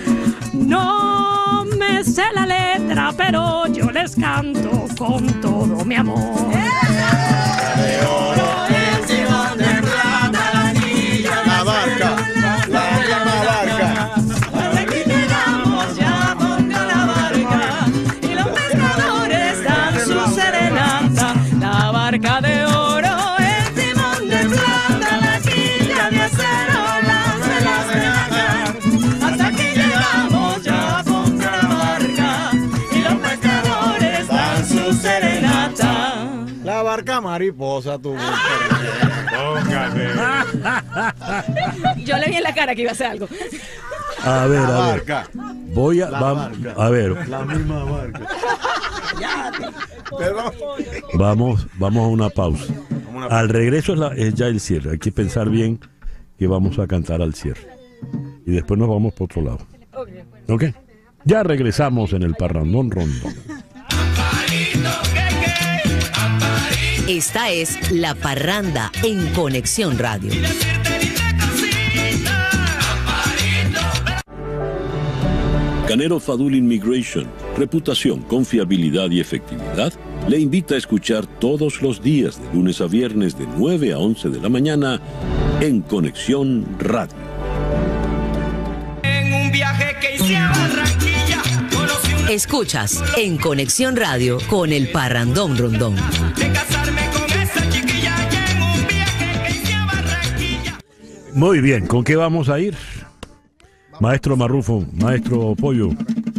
No me sé la letra, pero yo les canto con todo mi amor. De oro, el timón de plata, la anilla, la barca, la misma barca. Hasta aquí llegamos, ya fundió la barca y los pescadores dan su serenata. La barca de oro, el timón de plata, la quilla de acero, las velas de nata. Hasta aquí llegamos, ya fundió la barca y los pescadores dan su serenata. La barca mariposa, tú. Yo le vi en la cara que iba a hacer algo. A ver, La a ver. barca. Voy a, La vam- barca. a ver, La misma barca. vamos, vamos a una pausa. una Al regreso es, la- es ya el cierre. Hay que pensar bien que vamos a cantar al cierre. Y después nos vamos por otro lado. ¿Ok? Ya regresamos en el Parrandón Rondón. Esta es La Parranda en Conexión Radio. Canero Fadul Immigration, reputación, confiabilidad y efectividad, le invita a escuchar todos los días, de lunes a viernes, de nueve a once de la mañana, en Conexión Radio. En un viaje que hice a Barranquilla, conocí una Escuchas en Conexión Radio con el Parrandón Rondón. de casarme con esa chiquilla. Y en un viaje que hice a Barranquilla. Muy bien, ¿con qué vamos a ir? Maestro Marrufo, maestro Pollo.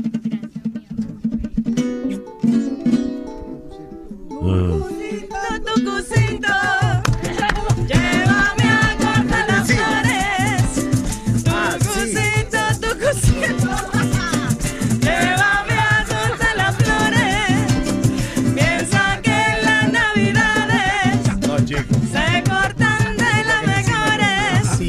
Ah, Tu cosito, llévame a cortar las flores. Tu cosito, tu cosito, llévame a cortar las flores. Piensa que las navidades se cortan de las mejores.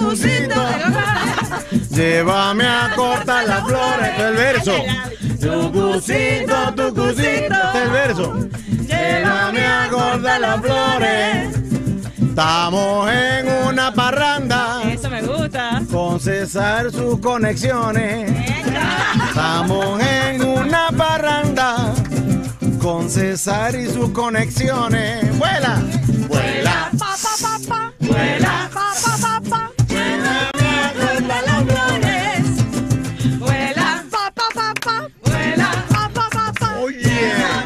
gusito. Llévame a cortar las flores. Este es el verso. Tu gusito, tu gusito. Este es el verso. Llévame a cortar las flores. Estamos en una parranda. Eso me gusta. Con César sus conexiones. Estamos en una parranda. Con César y sus conexiones. ¡Vuela! ¡Vuela! Pa, pa, pa, pa. Vuela, pa, pa, pa, pa. Vuela, vuela, las flores. Vuela, pa, pa, pa, pa. Vuela, pa, pa, pa, pa. Oh, yeah.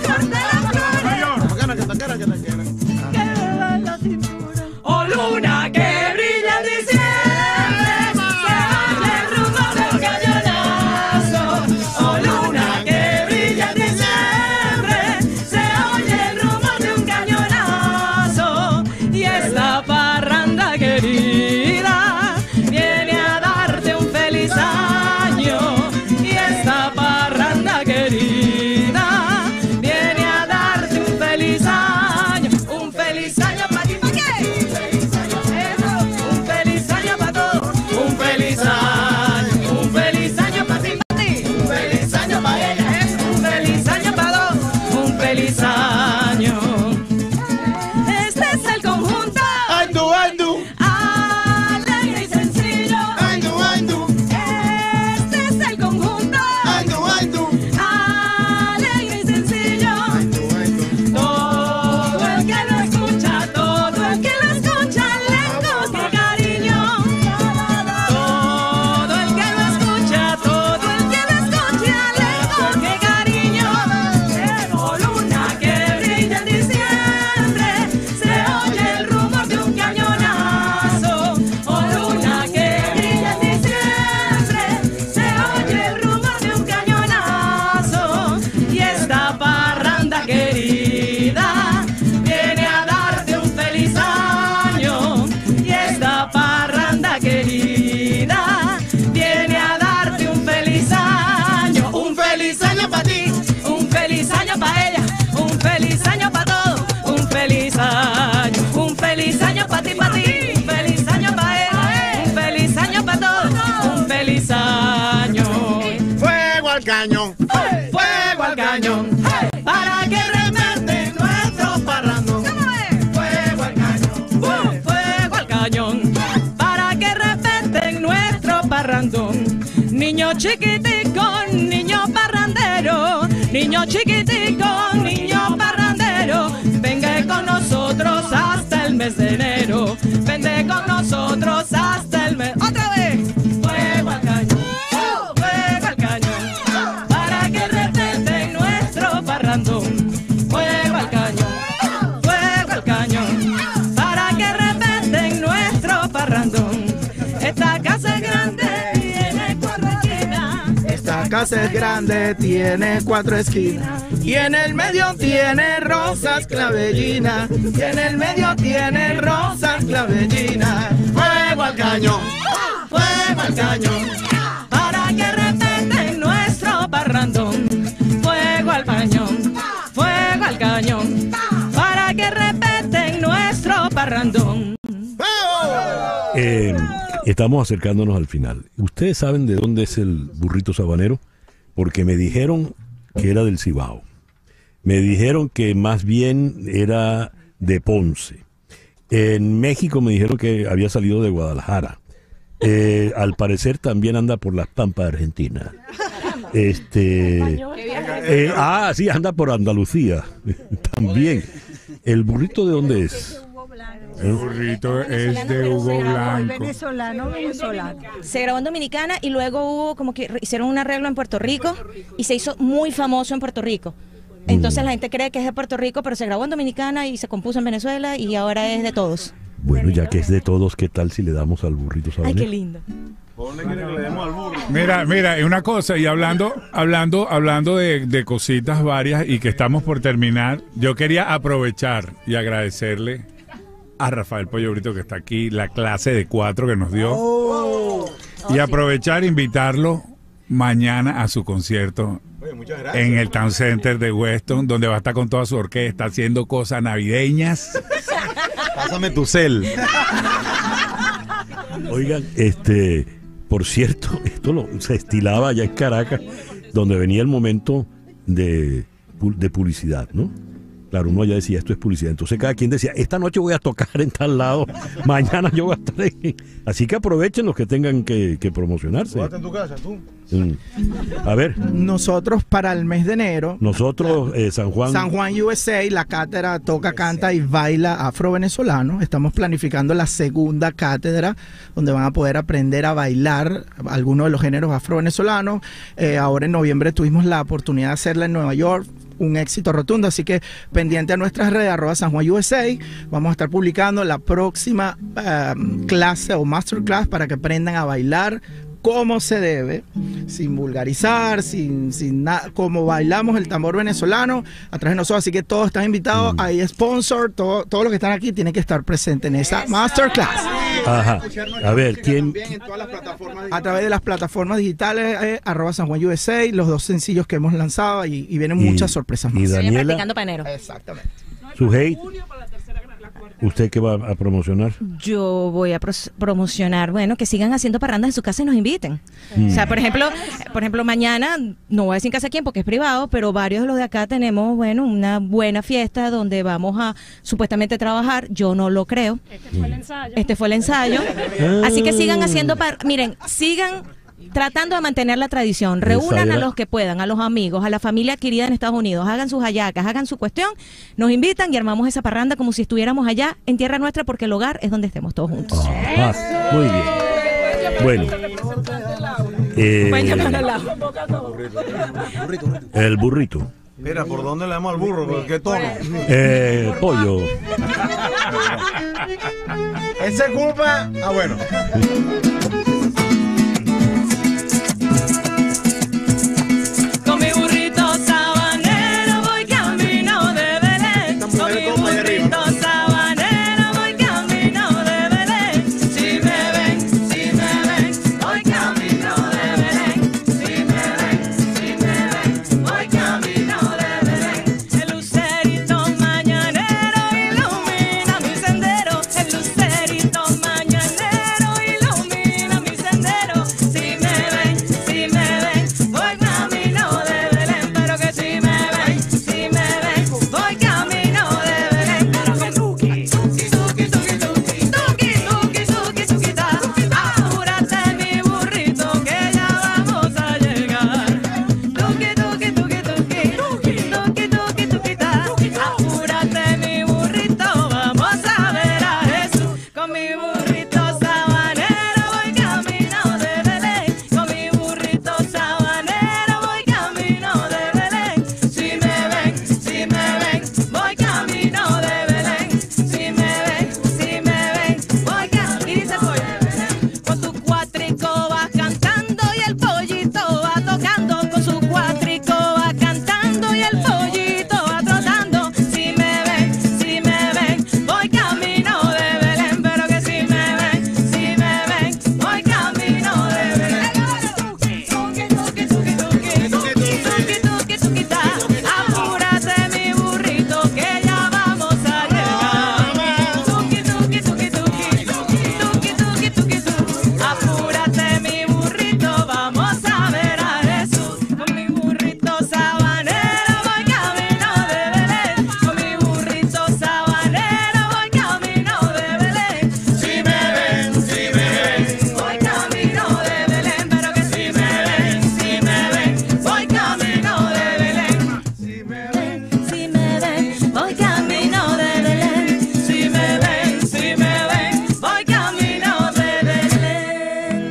Oh, luna que brilla en diciembre, se oye el rumor de un cañonazo. Oh, luna que brilla en diciembre, se oye el rumor de un cañonazo. Y esta parranda querida viene a darte un feliz año. Y esta parranda querida viene a darte un feliz año. Un feliz año para ti, ¿para qué? Un feliz año para todos. Un feliz año. Un feliz año para ti, para ti. Un feliz año para ella. Es un feliz año para todos. Un feliz año. Este es el conjunto. Ay, tú, ay, tú. Alegre y sencillo. Ay, tú, ay, tú. Este es el conjunto. Ay, tú, ay, tú. Alegre y sencillo. Todo el que lo escucha, todo el que lo escucha le coge cariño. Todo el que lo escucha, todo el que lo escucha le coge cariño. Oh, luna que brilla en diciembre, se oye el rumor de un cañonazo. Oh, luna que brilla en diciembre, se oye el rumor de un cañonazo. Y esta parranda querida viene a darte un feliz año. Y esta parranda querida viene a darte un feliz año. Un feliz año para ti, un feliz año para ella, un feliz año para todos, un feliz año. Un feliz año para ti, para ti, un feliz año para ella, un feliz año para todos, un feliz año. Fuego al cañón. Fuego al cañón, para que remente nuestro parrandón. Fuego al cañón, fuego al cañón, para que respeten nuestro parrandón. Niño chiquitico, niño parrandero, niño chiquitico, niño parrandero, venga con nosotros hasta el mes de enero. Vente con nosotros hasta el mes. Otra vez. Fuego al cañón, fuego al cañón, para que respeten nuestro parrandón. Fuego al cañón, fuego al cañón, para que respeten nuestro parrandón. Esta casa es grande, tiene cuatro esquinas. Esta casa es grande, tiene cuatro esquinas. Y en el medio tiene rosas clavellinas. Y en el medio tiene rosas clavellinas. Fuego al cañón. Fuego al cañón, para que respeten nuestro parrandón. Fuego al cañón, fuego al cañón, para que respeten nuestro parrandón. Eh, estamos acercándonos al final. ¿Ustedes saben de dónde es el burrito sabanero? Porque me dijeron que era del Cibao. Me dijeron que más bien era de Ponce. En México me dijeron que había salido de Guadalajara. Eh, al parecer también anda por las Pampas de Argentina. Este, eh, ah, sí, anda por Andalucía. También. ¿El burrito de dónde es? El burrito es de Hugo Blanco. Venezolano, venezolano. Se grabó en Dominicana y luego hubo como que hicieron un arreglo en Puerto Rico y se hizo muy famoso en Puerto Rico. Entonces la gente cree que es de Puerto Rico, pero se grabó en Dominicana y se compuso en Venezuela y ahora es de todos. Bueno, ya que es de todos, ¿qué tal si le damos al burrito sabanero? Ay, qué lindo. Mira, mira, y una cosa, y hablando, hablando, hablando de, de cositas varias y que estamos por terminar, yo quería aprovechar y agradecerle a Rafael Pollo Brito que está aquí, la clase de cuatro que nos dio, Oh. y aprovechar e invitarlo mañana a su concierto en el Town Center de Weston, donde va a estar con toda su orquesta haciendo cosas navideñas. Pásame tu cel. Oigan, este, por cierto, esto lo, se estilaba allá en Caracas, donde venía el momento de, de publicidad, ¿no? Claro, uno ya decía, esto es publicidad. Entonces cada quien decía, esta noche voy a tocar en tal lado, mañana yo voy a estar en... Así que aprovechen los que tengan que, que promocionarse. en tu casa, tú. Mm. A ver. Nosotros para el mes de enero, Nosotros, eh, San Juan... San Juan U S A, la cátedra toca, canta y baila afro-venezolano. Estamos planificando la segunda cátedra, donde van a poder aprender a bailar algunos de los géneros afro-venezolanos. Eh, ahora en noviembre tuvimos la oportunidad de hacerla en Nueva York. Un éxito rotundo, así que pendiente a nuestras redes, arroba San Juan U S A, vamos a estar publicando la próxima uh, clase o masterclass para que aprendan a bailar como se debe, sin vulgarizar, sin, sin nada, como bailamos el tambor venezolano a través de nosotros, así que todos están invitados, mm. hay sponsor, todo, todos los que están aquí tienen que estar presentes en esa masterclass. Ajá. A ver, ¿quién? A través de las plataformas digitales, eh, arroba San Juan U S A, los dos sencillos que hemos lanzado y, y vienen y, muchas sorpresas más. Y Daniela, practicando panero. Exactamente. Suhey, ¿usted qué va a promocionar? Yo voy a pros- promocionar, bueno, que sigan haciendo parrandas en su casa y nos inviten. Mm. O sea, por ejemplo, por ejemplo, mañana, no voy a decir en casa quién porque es privado, pero varios de los de acá tenemos, bueno, una buena fiesta donde vamos a supuestamente trabajar. Yo no lo creo. Este fue el ensayo. Este fue el ensayo. Así que sigan haciendo, par- miren, sigan tratando de mantener la tradición, reúnan a los que puedan, a los amigos, a la familia querida en Estados Unidos, hagan sus hallacas, hagan su cuestión, nos invitan y armamos esa parranda como si estuviéramos allá en tierra nuestra, porque el hogar es donde estemos todos juntos. Ah, muy bien. Bueno, eh, el burrito. Mira, ¿por dónde le damos al burro? ¿Por qué tono? Eh, pollo. Esa culpa. Ah, bueno. Con mi burrito sabanero voy camino de Belén. Con mi burrito sabanero voy camino de Belén. Si me ven, si me ven, voy camino de Belén. Si me ven, si me ven, voy camino de Belén. El lucerito mañanero ilumina mi sendero. El lucerito mañanero ilumina mi sendero. Si me ven, si me ven, voy camino de Belén. Pero que si me ven, si me ven, voy camino de Belén. Pero que tuki, tuki, tuki, tuki, tuki, tuki, tuki, tuki, tuki, ta. Apúrate mi burrito que ya vamos a llegar. Tuki, tuki, tuki, tuki, tuki, tuki, tuki, tuki, ta. Apúrate mi burrito, vamos a ver a Jesús. Con mi burrito sabanero voy camino de Belén. Con mi burrito sabanero voy camino de Belén. Si me ven, si me ven, voy camino de Belén. Si me ven, si me ven, voy camino. Y dice voy. Con su cuatrico va cantando y el pollito va tocando. Con su cuatrico va cantando y el pollito va trotando. Si me ven, si me ven, voy camino de Belén. Pero que si me ven, si me ven, voy camino de Belén. Tuki, tuki, tuki, tuki, tuki, tuki, tuki, tuki, ta. Apúrate mi burrito que ya vamos a llegar. Tuki, tuki, tuki, tuki, tuki, tuki, tuki, tuki, tu. Apúrate mi burrito, vamos a ver a Jesús. Con mi burrito sabanero voy camino de Belén. Con mi burrito sabanero voy camino de Belén. Si me ven, si me ven, voy camino de Belén. Pero que si me ven, si me ven, voy camino de Belén. Si me ven, si me ven, voy camino de Belén. Si me ven, si me ven, voy camino de Belén.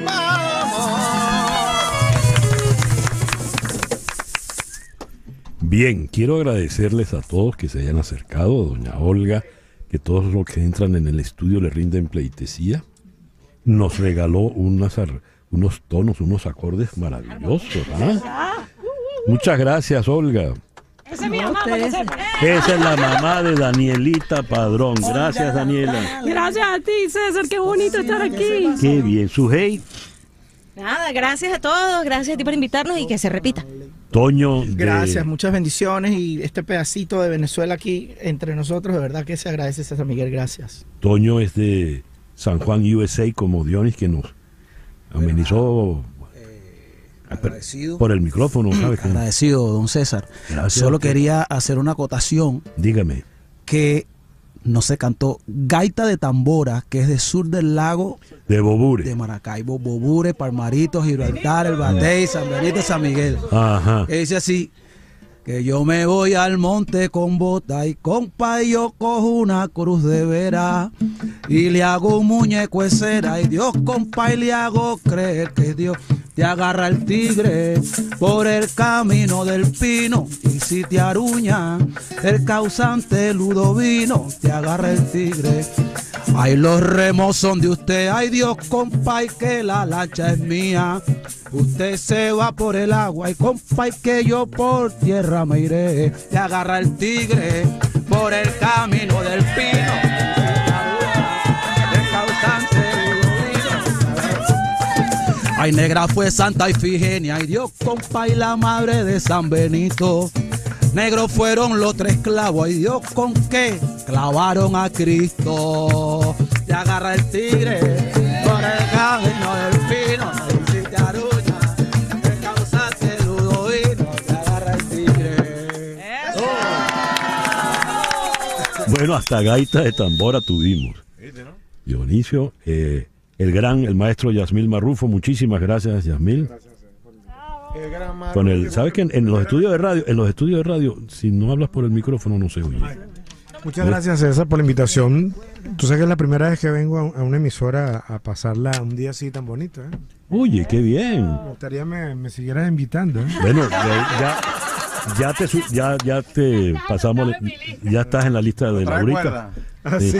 Bien, quiero agradecerles a todos que se hayan acercado, doña Olga, que todos los que entran en el estudio le rinden pleitesía. Nos regaló unas ar- unos tonos, unos acordes maravillosos. ¿Ah? Muchas gracias, Olga. Esa es mi mamá, para que sepa. Esa es la mamá de Danielita Padrón. Gracias, Daniela. Gracias a ti, César, qué bonito estar aquí. Qué bien. Suhey, Nada, gracias a todos, gracias a ti por invitarnos y que se repita. Toño. de- Gracias, muchas bendiciones y este pedacito de Venezuela aquí entre nosotros, de verdad que se agradece, César Miguel, gracias. Toño es de San Juan U S A como Dionis, que nos amenizó agradecido por el micrófono, ¿sabes? Agradecido, don César. Gracias. Solo quería hacer una acotación. Dígame. Que no se cantó Gaita de Tambora, que es de Sur del Lago de Bobure, de Maracaibo, Bobure, Palmarito, Gibraltar, El Batey, San Benito, San Miguel. Ajá. Que dice así: que yo me voy al monte con bota y compa y yo cojo una cruz de vera y le hago un muñeco de cera y Dios compa y le hago creer que Dios te agarra el tigre por el camino del pino y si te aruña el causante ludovino te agarra el tigre. Ay, los remos son de usted, ay Dios compa y que la lancha es mía. Usted se va por el agua y compa y que yo por tierra me iré. Te agarra el tigre por el camino del pino. El causante ludovino. Ay, negra fue Santa Ifigenia y Dios compa y la madre de San Benito. Negros fueron los tres clavos y Dios con qué clavaron a Cristo. Te agarra el tigre por el camino del pino. Si te aruña, te causaste ludovino. Te agarra el tigre. Oh. Bueno, hasta gaita de tambora tuvimos. Dionisio, eh, el gran, el maestro Yasmil Marrufo, muchísimas gracias, Yasmil. Con el, ¿sabes que en, en los estudios de radio, en los estudios de radio, si no hablas por el micrófono no se oye? Muchas gracias, César, por la invitación. Tú sabes que es la primera vez que vengo a, a una emisora a pasarla un día así tan bonito, ¿eh? Oye, qué bien. Me gustaría me, me siguieras invitando, ¿eh? Bueno, ya, ya, ya te ya, ya te pasamos, ya estás en la lista de Laurita. Ah, sí.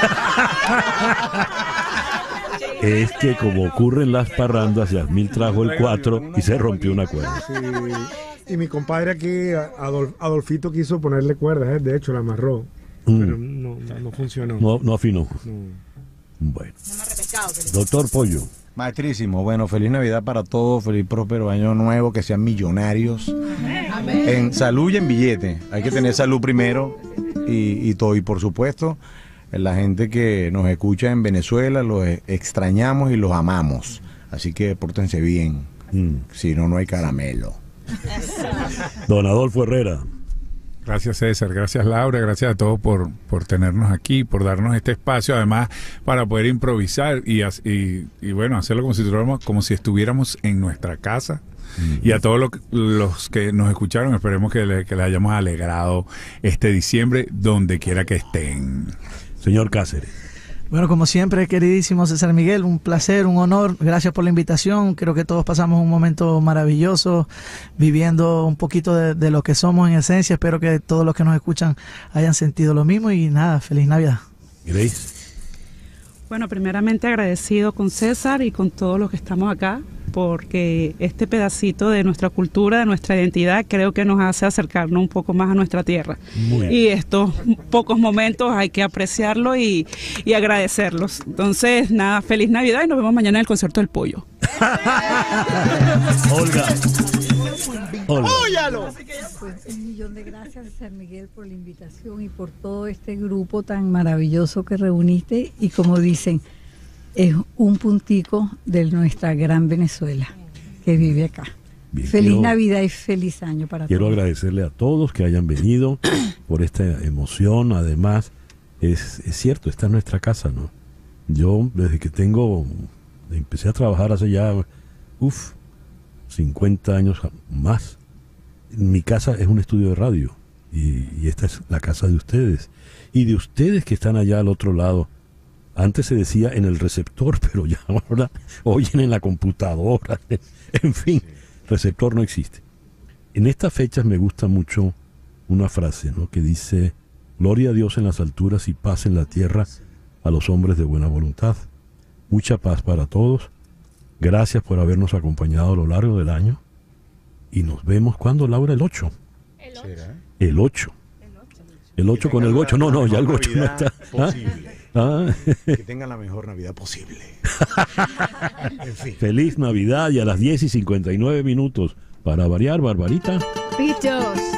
Es que como ocurren las parrandas, Yasmil trajo el cuatro y se rompió una cuerda. Sí. Y mi compadre aquí, Adolf, Adolfito, quiso ponerle cuerdas, ¿eh? De hecho la amarró, mm. pero no, no, no funcionó. No, no afinó. No. Bueno. Doctor Pollo. Maestrísimo, bueno, feliz Navidad para todos, feliz próspero año nuevo, que sean millonarios. Amén. En salud y en billete. Hay que tener salud primero y, y todo. Y por supuesto, la gente que nos escucha en Venezuela, los extrañamos y los amamos. Así que pórtense bien, mm. si no, no hay caramelo. Don Adolfo Herrera. Gracias, César, gracias, Laura, gracias a todos por, por tenernos aquí, por darnos este espacio, además para poder improvisar y, y, y bueno, hacerlo como si estuviéramos, como si estuviéramos en nuestra casa. Mm-hmm. Y a todos lo, los que nos escucharon, esperemos que, le, que les hayamos alegrado este diciembre donde quiera que estén. Señor Cáceres. Bueno, como siempre, queridísimo César Miguel, un placer, un honor. Gracias por la invitación. Creo que todos pasamos un momento maravilloso, viviendo un poquito de, de lo que somos en esencia. Espero que todos los que nos escuchan hayan sentido lo mismo y nada, feliz Navidad. Grace. Bueno, primeramente agradecido con César y con todos los que estamos acá, porque este pedacito de nuestra cultura, de nuestra identidad, creo que nos hace acercarnos un poco más a nuestra tierra. Muy y estos pocos momentos hay que apreciarlo y, y agradecerlos. Entonces, nada, feliz Navidad y nos vemos mañana en el concierto del pollo. Olga. Olga. Pues un millón de gracias, César Miguel, por la invitación y por todo este grupo tan maravilloso que reuniste. Y como dicen, es un puntico de nuestra gran Venezuela que vive acá. Bien, feliz quiero, Navidad y feliz año para quiero todos. Quiero agradecerle a todos que hayan venido por esta emoción. Además, es, es cierto, esta es nuestra casa, ¿no? Yo, desde que tengo, empecé a trabajar hace ya, uff, cincuenta años más. Mi casa es un estudio de radio y, y esta es la casa de ustedes. Y de ustedes que están allá al otro lado. Antes se decía en el receptor, pero ya ahora oyen en la computadora. En fin, receptor no existe. En estas fechas me gusta mucho una frase, ¿no?, que dice: gloria a Dios en las alturas y paz en la tierra a los hombres de buena voluntad. Mucha paz para todos. Gracias por habernos acompañado a lo largo del año. Y nos vemos, ¿cuándo, Laura? El ocho. El ocho. El ocho. El ocho con el gocho. No, no, ya el gocho no está. Posible. ¿Ah? Que tengan la mejor Navidad posible. En fin. Feliz Navidad y a las diez y cincuenta y nueve minutos. Para variar, Barbarita. Pichos.